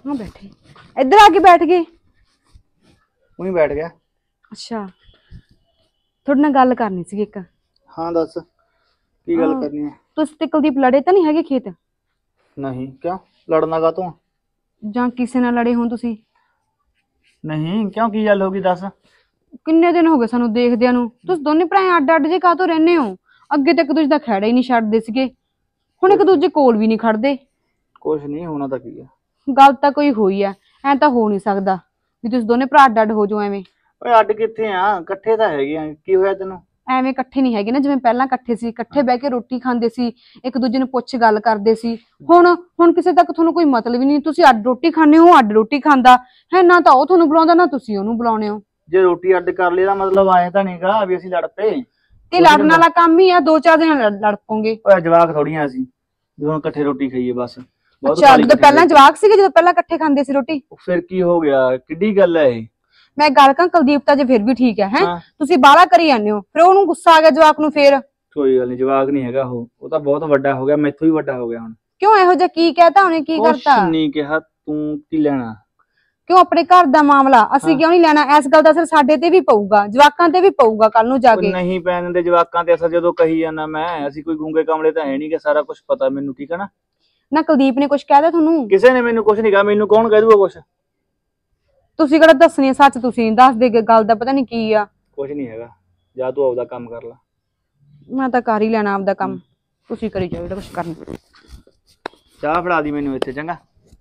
हाँ बैठे इधर आके बैठ गए। वहीं बैठ गया। अच्छा थोड़े नाल गल करनी सी एक। हाँ दस की गल करनी है। तुसीं ते कुलदीप लड़े तो नहीं है खेत? नहीं क्यों लड़ना का तू? जां किसे नाल लड़े होण तुसीं? नहीं क्यों की गल होगी दस। किन्ने दिन हो गए सानू देखदियां नूं। तुसीं दोने भरा अड्ड अड्ड जे काहतों रहने हो? अगे तक दूजे दा खैड़ा ही नहीं छड्डदे सीगे, हुण एक दूजे कोल भी नहीं खड़दे। कुछ नहीं होना तो की है। गल तां कोई होई है, ऐ तां हो नहीं सकदा भी तुसीं दोने भरा अड्ड अड्ड हो जाओ एवें। ओए अड्ड कित्थे आ, इकट्ठे तां हैगे आ। की होया तैनूं? ਐਵੇਂ ਇਕੱਠੇ ਨਹੀਂ ਹੈਗੇ ਨਾ ਜਿਵੇਂ ਪਹਿਲਾਂ ਇਕੱਠੇ ਸੀ, ਇਕੱਠੇ ਬਹਿ ਕੇ ਰੋਟੀ ਖਾਂਦੇ ਸੀ, ਇੱਕ ਦੂਜੇ ਨੂੰ ਪੁੱਛ ਗੱਲ ਕਰਦੇ ਸੀ। ਹੁਣ ਕਿਸੇ ਤੱਕ ਤੁਹਾਨੂੰ ਕੋਈ ਮਤਲਬ ਹੀ ਨਹੀਂ। ਤੁਸੀਂ ਅੱਡ ਰੋਟੀ ਖਾਂਦੇ ਹੋ, ਅੱਡ ਰੋਟੀ ਖਾਂਦਾ ਹੈ ਨਾ, ਤਾਂ ਉਹ ਤੁਹਾਨੂੰ ਬੁਲਾਉਂਦਾ ਨਾ ਤੁਸੀਂ ਉਹਨੂੰ ਬੁਲਾਉਂਦੇ ਹੋ। ਜੇ ਰੋਟੀ ਅੱਡ ਕਰ ਲਈ ਦਾ ਮਤਲਬ ਆਏ ਤਾਂ ਨਹੀਂਗਾ ਵੀ ਅਸੀਂ ਲੜ ਪਏ। ਤੇ ਲੜਨ ਵਾਲਾ ਕੰਮ ਹੀ ਆ, ਦੋ ਚਾਰ ਦਿਨ ਲੜ ਪੋਗੇ। ਓਏ ਜਵਾਕ ਥੋੜੀਆਂ ਅਸੀਂ ਜਦੋਂ ਇਕੱਠੇ ਰੋਟੀ ਖਾਈਏ ਬਸ। ਅੱਛਾ ਜਦੋਂ ਪਹਿਲਾਂ ਜਵਾਕ ਸੀਗੇ, ਜਦੋਂ ਪਹਿਲਾਂ ਇਕੱਠੇ ਖਾਂਦੇ ਸੀ ਰੋਟੀ। ਫਿਰ ਕੀ ਹੋ ਗਿਆ, ਕਿੱਡੀ ਗੱਲ ਹੈ ਇਹ? ਮੈਂ ਗੱਲ ਕਰਾਂ ਕੁਲਦੀਪ ਤਾਂ ਜੇ ਫਿਰ ਵੀ ਠੀਕ ਹੈ, ਤੁਸੀਂ ਬਾਹਲਾ ਕਰੀ ਜਾਂਦੇ ਹੋ, ਫਿਰ ਉਹਨੂੰ ਗੁੱਸਾ ਆ ਗਿਆ ਜਵਾਕ ਨੂੰ। ਫਿਰ ਕੋਈ ਗੱਲ ਨਹੀਂ, ਜਵਾਕ ਨਹੀਂ ਹੈਗਾ ਉਹ ਤਾਂ ਬਹੁਤ ਵੱਡਾ ਹੋ ਗਿਆ, ਮੈਥੋਂ ਵੀ ਵੱਡਾ ਹੋ ਗਿਆ ਹੁਣ। ਕਿਉਂ ਇਹੋ ਜਿਹਾ ਕੀ ਕਹਿਤਾ ਉਹਨੇ, ਕੀ ਕਰਤਾ? ਕੁਛ ਨਹੀਂ ਕਿਹਾ, ਤੂੰ ਕੀ ਲੈਣਾ? ਕਿਉਂ ਆਪਣੇ ਘਰ ਦਾ ਮਾਮਲਾ ਅਸੀਂ ਕਿਉਂ ਨਹੀਂ ਲੈਣਾ? ਇਸ ਗੱਲ ਦਾ ਅਸਰ ਸਾਡੇ ਤੇ ਵੀ ਪਊਗਾ, ਜਵਾਕਾਂ ਤੇ ਵੀ ਪਊਗਾ ਕੱਲ ਨੂੰ ਜਾ ਕੇ। ਨਹੀਂ ਪੈਣ ਦਿੰਦੇ ਜਵਾਕਾਂ ਤੇ ਅਸਰ, ਜਦੋਂ ਕਹੀ ਜਾਂਦਾ ਮੈਂ। ਅਸੀਂ ਕੋਈ ਗੂੰਗੇ ਕਮਲੇ ਤਾਂ ਹੈ ਨਹੀਂ ਕਿ ਸਾਰਾ ਕੁਝ ਪਤਾ ਮੈਨੂੰ, ਠੀਕ ਹੈ ਨਾ। ਨਾ ਕੁਲਦੀਪ ਨੇ ਕੁਝ ਕਹਿਦਾ ਤੁਹਾਨੂੰ? ਕਿਸੇ ਨੇ ਮੈਨੂੰ ਕੁਝ ਨਹੀਂ ਕਿਹਾ। ਮੈਨੂੰ ਕੌਣ ਕਹਿ ਦੂਗਾ ਕੁਝ? ਤੁਸੀਂ ਕਿਹੜਾ ਦੱਸਣੀ ਆ ਸੱਚ? ਤੁਸੀਂ ਦੱਸ ਦੇ ਗੱਲ ਦਾ ਪਤਾ ਨਹੀਂ ਕੀ ਆ। ਕੁਝ ਨਹੀਂ ਹੈਗਾ, ਜਾ ਤੂੰ ਆਪਦਾ ਕੰਮ ਕਰ ਲੈ। ਮੈਂ ਤਾਂ ਕਰ ਹੀ ਲੈਣਾ ਆਪਦਾ ਕੰਮ, ਤੁਸੀਂ ਕਰੀ ਜਾਓ ਜਿਹੜਾ ਕੁਝ ਕਰਨਾ। ਚਾਹ ਫੜਾ ਦੀ ਮੈਨੂੰ ਇੱਥੇ, ਚੰਗਾ?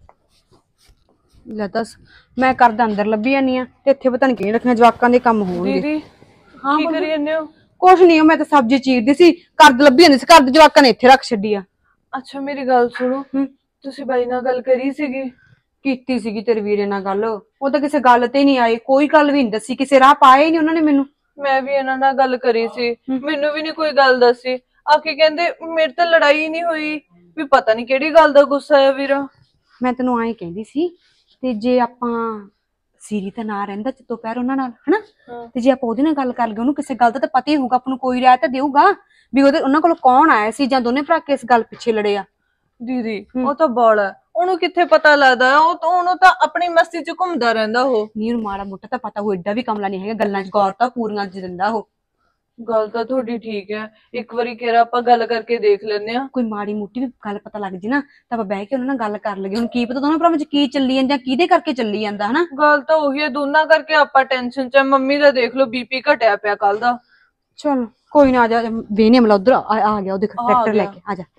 ਲੈ ਦੱਸ, ਮੈਂ ਕਰਦਾ ਅੰਦਰ ਲੱਭੀ ਜਾਨੀ ਆ ਤੇ ਇੱਥੇ ਪਤਾ ਨਹੀਂ ਕਿਹਨੇ ਰੱਖਣਾ, ਜਵਾਕਾਂ ਦੇ ਕੰਮ ਹੋਣਗੇ। ਦੀਦੀ ਹਾਂ ਕੀ ਕਰੀ ਜਾਂਦੇ ਹੋ? ਕੁਛ ਨਹੀਂ, ਮੈਂ ਤਾਂ ਸਬਜ਼ੀ ਚੀਰਦੀ ਸੀ, ਕਰਦ ਲੱਭੀ ਜਾਂਦੀ ਸੀ, ਘਰ ਦੇ ਜਵਾਕਾਂ ਨੇ ਇੱਥੇ ਰੱਖ ਛੱਡੀ ਆ। ਅੱਛਾ ਮੇਰੀ ਗੱਲ ਸੁਣੋ, ਤੁਸੀਂ ਬਾਈ ਨਾਲ ਗੱਲ ਕਰੀ ਸੀਗੀ? ਕੀਤੀ ਸੀਗੀ ਤੇਰੇ ਵੀਰੇ ਨਾਲ ਗੱਲ, ਉਹ ਤਾਂ ਕਿਸੇ ਗੱਲ ਤੇ ਨਹੀਂ ਆਏ, ਕੋਈ ਗੱਲ ਵੀ ਨਹੀਂ ਦੱਸੀ, ਕਿਸੇ ਰਾਹ ਪਾਏ ਨਹੀਂ ਉਹਨਾਂ ਨੇ ਮੈਨੂੰ। ਮੈਂ ਵੀ ਇਹਨਾਂ ਨਾਲ ਗੱਲ ਕਰੀ ਸੀ, ਮੈਨੂੰ ਵੀ ਨਹੀਂ ਕੋਈ ਗੱਲ ਦੱਸੀ। ਆ ਕੇ ਕਹਿੰਦੇ ਮੇਰੇ ਤਾਂ ਲੜਾਈ ਨਹੀਂ ਹੋਈ, ਵੀ ਪਤਾ ਨਹੀਂ ਕਿਹੜੀ ਗੱਲ ਦਾ ਗੁੱਸਾ ਆ ਵੀਰਾ। ਮੈਂ ਤੈਨੂੰ ਆਏ ਕਹਿੰਦੀ ਸੀ, ਤੇ ਜੇ ਆਪਾਂ ਸੀਰੀ ਤਾਂ ਨਾ ਰਹਿੰਦਾ ਚਿੱਤੋ ਪੈਰ ਉਹਨਾਂ ਨਾਲ, ਹਨਾ, ਤੇ ਜੇ ਆਪਾਂ ਉਹਦੇ ਨਾਲ ਗੱਲ ਕਰ ਲਈਏ, ਉਹਨੂੰ ਕਿਸੇ ਗੱਲ ਦਾ ਤਾਂ ਪਤਾ ਹੀ ਹੋਊਗਾ, ਆਪਾਂ ਨੂੰ ਕੋਈ ਰਾਇ ਤਾਂ ਦੇਊਗਾ ਵੀ ਉਹਨਾਂ ਕੋਲ ਕੌਣ ਆਇਆ ਸੀ, ਜਾਂ ਦੋਨੇ ਭਰਾ ਕਿਸ ਗੱਲ ਪਿੱਛੇ ਲੜੇ ਆ। ਦੀਦੀ ਉਹ ਤਾਂ ਬਾਲਾ, ਉਹਨੂੰ ਕਿੱਥੇ ਪਤਾ ਲੱਗਦਾ, ਉਹਨੂੰ ਤਾਂ ਆਪਣੀ ਮਸਤੀ ਚ ਘੁੰਮਦਾ ਰਹਿੰਦਾ। ਉਹ ਨੀਰ ਮਾੜਾ ਮੋਟਾ ਤਾਂ ਪਤਾ, ਉਹ ਏਡਾ ਵੀ ਕਮਲਾ ਨਹੀਂ ਹੈਗਾ, ਗੱਲਾਂ ਚ ਗੌਰ ਤਾਂ ਪੂਰੀਆਂ ਚ ਦਿੰਦਾ ਉਹ। ਗੱਲ ਤਾਂ ਤੁਹਾਡੀ ਠੀਕ ਹੈ, ਇੱਕ ਵਾਰੀ ਕਿਹੜਾ ਆਪਾਂ ਗੱਲ ਕਰਕੇ ਦੇਖ ਲੈਂਦੇ ਆ। ਕੋਈ ਮਾੜੀ ਮੋਟੀ ਵੀ ਗੱਲ ਪਤਾ ਲੱਗ ਜੇ ਨਾ, ਤਾਂ ਆਪਾਂ ਬਹਿ ਕੇ ਉਹਨਾਂ ਨਾਲ ਗੱਲ ਕਰ ਲਈਏ। ਹੁਣ ਕੀ ਪਤਾ ਦੋਨਾਂ ਭਰਾਵਾਂ ਚ ਕੀ ਚੱਲੀ ਜਾਂਦਾ, ਕਿਹਦੇ ਕਰਕੇ ਚੱਲੀ ਜਾਂਦਾ, ਹਨਾ। ਗੱਲ ਤਾਂ ਉਹੀ ਹੈ, ਦੋਨਾਂ ਕਰਕੇ ਆਪਾਂ ਟੈਨਸ਼ਨ ਚ। ਮੰਮੀ ਦਾ ਦੇਖ ਲਓ ਬੀਪੀ ਘਟਿਆ ਪਿਆ ਕੱਲ ਦਾ। ਚਲ ਕੋਈ ਨਾ, ਆ ਜਾ ਵੇਨੇ ਮਲਾ ਉਧਰ ਆ ਗਿਆ, ਉਹ ਦੇਖ ਟਰੈਕਟਰ ਲੈ ਕੇ ਆ ਜਾ।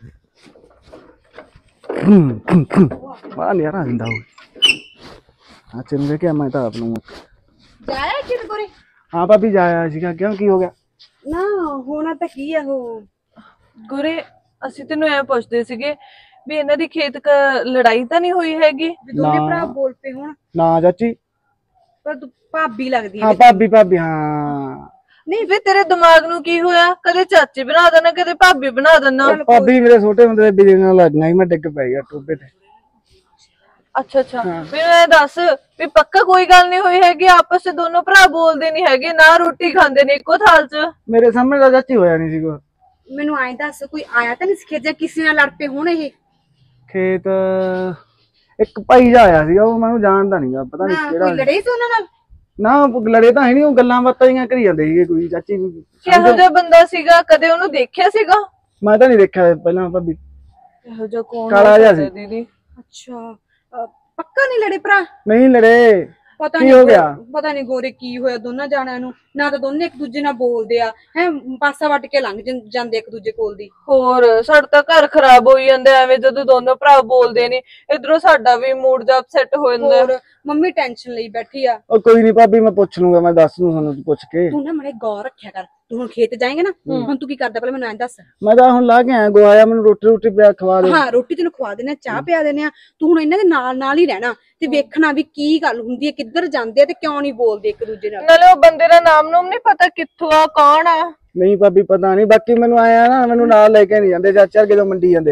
ਬੜਾ ਨਿਆਰਾ ਹੁੰਦਾ ਉਹ। ਅੱਛਾ ਨੂੰ ਦੇਖਿਆ ਮੈਂ ਤਾਂ ਆਪ ਨੂੰ ਜਾਇਆ ਕਿਤੇ ਕੋਰੇ? ਹਾਂ ਭਾਬੀ ਜਾਇਆ ਸੀਗਾ। ਕਿਉਂ ਕੀ ਹੋ ਗਿਆ? ਨਾ ਹੋਣਾ ਤਾਂ ਕੀ ਆ, ਉਹ ਗੁਰੇ ਅਸੀਂ ਤੈਨੂੰ ਐ ਪੁੱਛਦੇ ਸੀਗੇ ਵੀ ਇਹਨਾਂ ਦੀ ਖੇਤ ਲੜਾਈ ਤਾਂ ਨਹੀਂ ਹੋਈ ਹੈਗੀ? ਦੋਨੇ ਭਰਾ ਬੋਲ ਪਏ ਹੁਣ? ਨਾ ਚਾਚੀ, ਪਰ ਤੂੰ ਭਾਬੀ ਲੱਗਦੀ ਹਾਂ ਭਾਬੀ ਹਾਂ। ਨਹੀਂ ਵੇ ਤੇਰੇ ਦਿਮਾਗ ਨੂੰ ਕੀ ਹੋਇਆ? ਕਦੇ ਚਾਚੀ ਬਣਾ ਦੇਣਾ, ਕਦੇ ਭਾਬੀ ਬਣਾ ਦੇਣਾ। ਭਾਬੀ ਮੇਰੇ ਛੋਟੇ ਹੁੰਦੇ ਬਿਜਲੀ ਨਾਲ ਲੱਗੀਆਂ ਸੀ, ਮੈਂ ਡਿੱਗ ਪੈ ਗਿਆ ਟੋਬੇ ਤੇ। ਅੱਛਾ ਮੈਨੂੰ ਇਹ ਦੱਸ ਵੀ ਪੱਕਾ ਕੋਈ ਗੱਲ ਨਹੀਂ ਹੋਈ ਹੈਗੀ? ਆਪਸ ਚ ਦੋਨੋਂ ਭਰਾ ਬੋਲਦੇ ਨਹੀਂ ਹੈਗੇ, ਨਾ ਰੋਟੀ ਖਾਂਦੇ ਨੇ ਇੱਕੋ ਥਾਲ ਚ? ਮੇਰੇ ਸਾਹਮਣੇ ਤਾਂ ਚਾਚੀ ਹੋਇਆ ਨਹੀਂ ਸੀਗਾ। ਮੈਨੂੰ ਐਂ ਦੱਸ, ਕੋਈ ਆਇਆ ਤਾਂ ਨਹੀਂ ਸੀ ਖੇਤ, ਜਾਂ ਕਿਸੇ ਨਾਲ ਲੜ ਪਏ ਹੁਣ? ਇਹ ਖੇਤ ਇੱਕ ਭਾਈ ਜਾ ਆਇਆ ਸੀਗਾ, ਉਹ ਮੈਨੂੰ ਜਾਣਦਾ ਨਹੀਂਗਾ, ਪਤਾ ਨਹੀਂ ਕਿਹੜਾ। ਕੋਈ ਲੜੇ ਸੀ ਉਹਨਾਂ ਨਾਲ? ਨਾ ਲੜੇ ਤਾਂ ਹੈ ਨੀ, ਉਹ ਗੱਲਾਂ ਬਾਤਾਂ ਜਿਹੀਆਂ ਕਰੀ ਜਾਂਦੇ ਸੀਗੇ। ਕੋਈ ਚਾਚੀ ਕਿਹੋ ਜਿਹਾ ਬੰਦਾ ਸੀਗਾ? ਕਦੇ ਉਹਨੂੰ ਦੇਖਿਆ ਸੀਗਾ? ਮੈਂ ਤਾਂ ਨਹੀਂ ਦੇਖਿਆ ਪਹਿਲਾਂ ਭਾਬੀ। ਇਹੋ ਜਿਹਾ ਕੌਣ? ਕਾਲਾ ਜਿਹਾ ਸੀ ਦੀਦੀ। ਅੱਛਾ ਪੱਕਾ ਨਹੀਂ ਲੜੇ ਭਰਾ? ਨਹੀਂ ਲੜੇ। ਪਤਾ ਕੀ ਹੋ ਗਿਆ? ਪਤਾ ਨਹੀਂ ਗੋਰੇ ਕੀ ਹੋਇਆ ਦੋਨਾਂ ਜਾਣਿਆਂ ਨੂੰ, ਨਾ ਤਾਂ ਦੋਨੇ ਇੱਕ ਦੂਜੇ ਨਾਲ ਬੋਲਦੇ ਆ, ਹੈ ਪਾਸਾ ਵੱਟ ਕੇ ਲੰਘ ਜਾਂਦੇ ਇੱਕ ਦੂਜੇ ਕੋਲ ਦੀ। ਹੋਰ ਸਾਡਾ ਤਾਂ ਘਰ ਖਰਾਬ ਹੋਈ ਜਾਂਦਾ ਐਵੇਂ ਜਦੋਂ ਦੋਨੋਂ ਭਰਾ ਬੋਲਦੇ ਨੇ। ਇਧਰੋਂ ਸਾਡਾ ਵੀ ਮੂਡ ਜਾ ਅਪਸੈਟ ਹੋ ਜਾਂਦਾ। ਮੰਮੀ ਟੈਨਸ਼ਨ ਲਈ ਬੈਠੀ ਆ। ਉਹ ਕੋਈ ਨਹੀਂ ਭਾਬੀ, ਮੈਂ ਪੁੱਛ ਲੂੰਗਾ, ਮੈਂ ਦੱਸ ਦੂੰ ਤੁਹਾਨੂੰ ਪੁੱਛ ਕੇ। ਤੂੰ ਨਾ ਮਾੜੇ ਗੌਰ ਰੱਖਿਆ ਕਰ। ਤੂੰ ਹੁਣ ਖੇਤ ਜਾਏਂਗਾ ਨਾ, ਹੁਣ ਤੂੰ ਕੀ ਕਰਦਾ ਪਹਿਲਾਂ ਮੈਨੂੰ ਐਂ ਦੱਸ। ਮੈਂ ਤਾਂ ਹੁਣ ਲਾ ਕੇ ਆਇਆ ਗੋਇਆ, ਮੈਨੂੰ ਰੋਟੀ ਪਿਆ ਖਵਾ ਦੇ। ਹਾਂ ਰੋਟੀ ਤੈਨੂੰ ਖਵਾ ਦੇਣਾ, ਚਾਹ ਪਿਆ ਦੇਣੇ ਆ। ਤੂੰ ਹੁਣ ਇਹਨਾਂ ਦੇ ਨਾਲ ਹੀ ਰਹਿਣਾ ਤੇ ਵੇਖਣਾ ਵੀ ਕੀ ਗੱਲ ਹੁੰਦੀ ਹੈ, ਕਿੱਧਰ ਜਾਂਦੇ ਆ ਤੇ ਕਿਉਂ ਨਹੀਂ ਬੋਲਦੇ ਇੱਕ ਦੂਜੇ ਨਾਲ। ਨਾਲੇ ਉਹ ਬੰਦੇ ਦਾ ਨਾਮ ਨੂਮ ਨਹੀਂ ਪਤਾ, ਕਿੱਥੋਂ ਆ, ਕੌਣ ਆ? ਨਹੀਂ ਭਾਬੀ ਪਤਾ ਨਹੀਂ, ਬਾਕੀ ਮੈਨੂੰ ਆਇਆ ਨਾ, ਮੈਨੂੰ ਨਾਲ ਲੈ ਕੇ ਨਹੀਂ ਜਾਂਦੇ ਚਾਚਾ ਜਦੋਂ ਮੰਡੀ ਜਾਂਦੇ ਆ।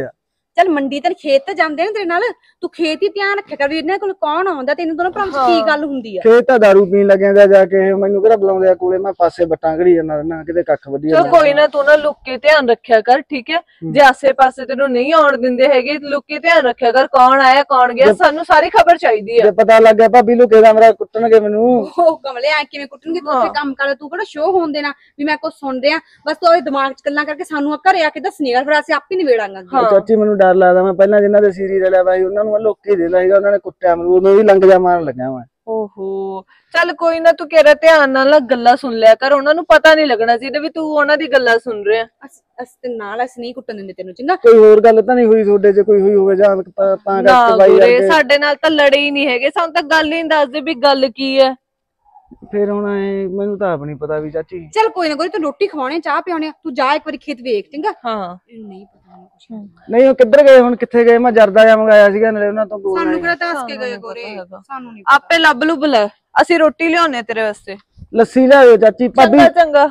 ਚੱਲ ਮੰਡੀ ਤੇ ਖੇਤ ਤੇ ਜਾਂਦੇ ਨੇ ਤੇਰੇ ਨਾਲ, ਤੂੰ ਖੇਤ ਹੀ ਧਿਆਨ ਰੱਖਿਆ ਕਰ ਵੀ ਇਹਨਾਂ ਕੋਲ ਕੌਣ ਆਉਂਦਾ, ਤੈਨੂੰ ਦੋਨੋਂ ਭਰਾਵਾਂ ਚ ਕੀ ਗੱਲ ਹੁੰਦੀ ਆ। ਖੇਤ ਤਾਂ ਦਾਰੂ ਪੀਣ ਲੱਗਿਆ ਜਾ ਕੇ ਮੈਨੂੰ ਕਿਹੜਾ ਬੁਲਾਉਂਦੇ ਆ ਕੋਲੇ, ਮੈਂ ਪਾਸੇ ਬੱਟਾਂ ਘੜੀ ਜਾਂਦਾ ਨਾ ਕਿਤੇ ਕੱਖ ਵੱਢੀ ਚਲ ਕੋਈ ਨਾ, ਤੂੰ ਨਾ ਲੁੱਕ ਕੇ ਧਿਆਨ ਰੱਖਿਆ ਕਰ, ਠੀਕ ਹੈ। ਜੇ ਆਸੇ ਪਾਸੇ ਤੈਨੂੰ ਨਹੀਂ ਆਉਣ ਦਿੰਦੇ ਹੈਗੇ, ਲੁੱਕ ਕੇ ਧਿਆਨ ਰੱਖਿਆ ਕਰ, ਕੌਣ ਆਇਆ ਕੌਣ ਗਿਆ, ਸਾਨੂੰ ਸਾਰੀ ਖਬਰ ਚਾਹੀਦੀ ਹੈ। ਜੇ ਪਤਾ ਲੱਗ ਗਿਆ ਭਾਬੀ ਲੁਕੇ ਦਾ ਮੇਰਾ ਕੁੱਟਣਗੇ ਮੈਨੂੰ। ਉਹ ਕਮਲੇ ਐ ਕਿਵੇਂ ਕੁੱਟਣਗੇ, ਤੂੰ ਉੱਥੇ ਕੰਮ ਕਰ, ਤੂੰ ਕਿਹੜਾ ਸ਼ੋਅ ਹੋਣ ਦੇਣਾ ਵੀ ਮੈਂ ਕੁਝ ਸੁਣ ਰਿਹਾ, ਬਸ ਤੂੰ ਉਹਦੇ ਦਿਮਾਗ 'ਚ ਗੱਲਾਂ ਕਰਕੇ ਸਾਨੂੰ ਘਰੇ ਆ ਕੇ ਦੱਸਣੀ ਆ, ਫਿਰ ਅਸੀਂ ਆਪੇ ਨਿਬੇੜਾਂਗੇ। ਚਾਚੀ ਮੈਨੂੰ ਡਰ ਲੱਗਦਾ, ਮੈਂ ਪਹਿਲਾਂ ਜਿਨ੍ਹਾਂ ਦੇ ਸੀਰੀ ਰਲਿਆ ਵਾ ਉਹਨਾਂ ਨੂੰ ਮੈਂ ਲੋਕੀ ਦੇ ਸੀਗਾ, ਉਹਨਾਂ ਨੇ ਕੁੱਟਿਆ ਮੈਨੂੰ, ਉਹਨੂੰ ਵੀ ਲੰਘ ਜਾ ਮਾਰਨ ਲੱਗਾ ਮੈਂ। ਓਹੋ ਚੱਲ ਕੋਈ ਨਾ, ਤੂੰ ਕਹਿ ਰਿਹਾ ਧਿਆਨ ਨਾਲ ਗੱਲਾਂ ਸੁਣ ਲਿਆ ਕਰ, ਉਹਨਾਂ ਨੂੰ ਪਤਾ ਨਹੀਂ ਲੱਗਣਾ ਚਾਹੀਦਾ ਵੀ ਤੂੰ ਉਹਨਾਂ ਦੀ ਗੱਲਾਂ ਸੁਣ ਰਿਹਾ। ਅਸੀਂ ਤੇ ਨਾਲ ਅਸੀਂ ਨਹੀਂ ਕੁੱਟਣ ਦਿੰਦੇ ਤੈਨੂੰ, ਚੰਗਾ। ਕੋਈ ਹੋਰ ਗੱਲ ਤਾਂ ਨਹੀਂ ਹੋਈ ਤੁਹਾਡੇ 'ਚ, ਕੋਈ ਹੋਈ ਹੋਵੇ ਜਾਂ ਤਾਂ ਕਰਕੇ ਬਾਈ ਯਾਰ ਸਾਡੇ ਨਾਲ ਤਾਂ ਲੜੇ ਹੀ ਨਹੀਂ ਹੈਗੇ, ਸਾਨੂੰ ਤਾਂ ਗੱਲ ਹੀ ਨਹੀਂ ਦੱਸਦੇ ਵੀ ਗੱਲ ਕੀ ਹੈ। ਫਿਰ ਹੁਣ ਮੈਨੂੰ ਤਾਂ ਆਪ ਨਹੀਂ ਪਤਾ ਵੀ ਚਾਚੀ। ਚੱਲ ਕੋਈ ਨਾ, ਕੋਈ ਤੂੰ ਰੋਟੀ ਖਵਾਉਣੇ ਚਾਹ ਪਿਆਉਣੇ, ਤੂੰ ਜਾ ਇੱਕ ਵਾਰੀ ਖੇਤ ਵੇਖ, ਚੰਗਾ। ਹਾਂ ਨਹੀਂ ਪਤਾ ਨਹੀਂ ਉਹ ਕਿੱਧਰ ਗਏ ਹੁਣ, ਕਿੱਥੇ ਗਏ? ਮੈਂ ਜਰਦਾ ਜਾ ਮੰਗਾਇਆ ਸੀਗਾ ਨਾਲੇ ਉਹਨਾਂ ਤੋਂ ਬੋਲਣਾ। ਸਾਨੂੰ ਕਿਹੜਾ ਦੱਸ ਕੇ ਗਏ ਗੋਰੇ, ਸਾਨੂੰ ਨਹੀਂ ਆਪੇ ਲੱਭ ਲੁੱਭ ਲੈ, ਅਸੀਂ ਰੋਟੀ ਲਿਆਉਣੇ ਤੇਰੇ ਵਾਸਤੇ। ਲੱਸੀ ਲਿਆਓ ਚਾਚੀ। ਭਾਬੀ ਚੰਗਾ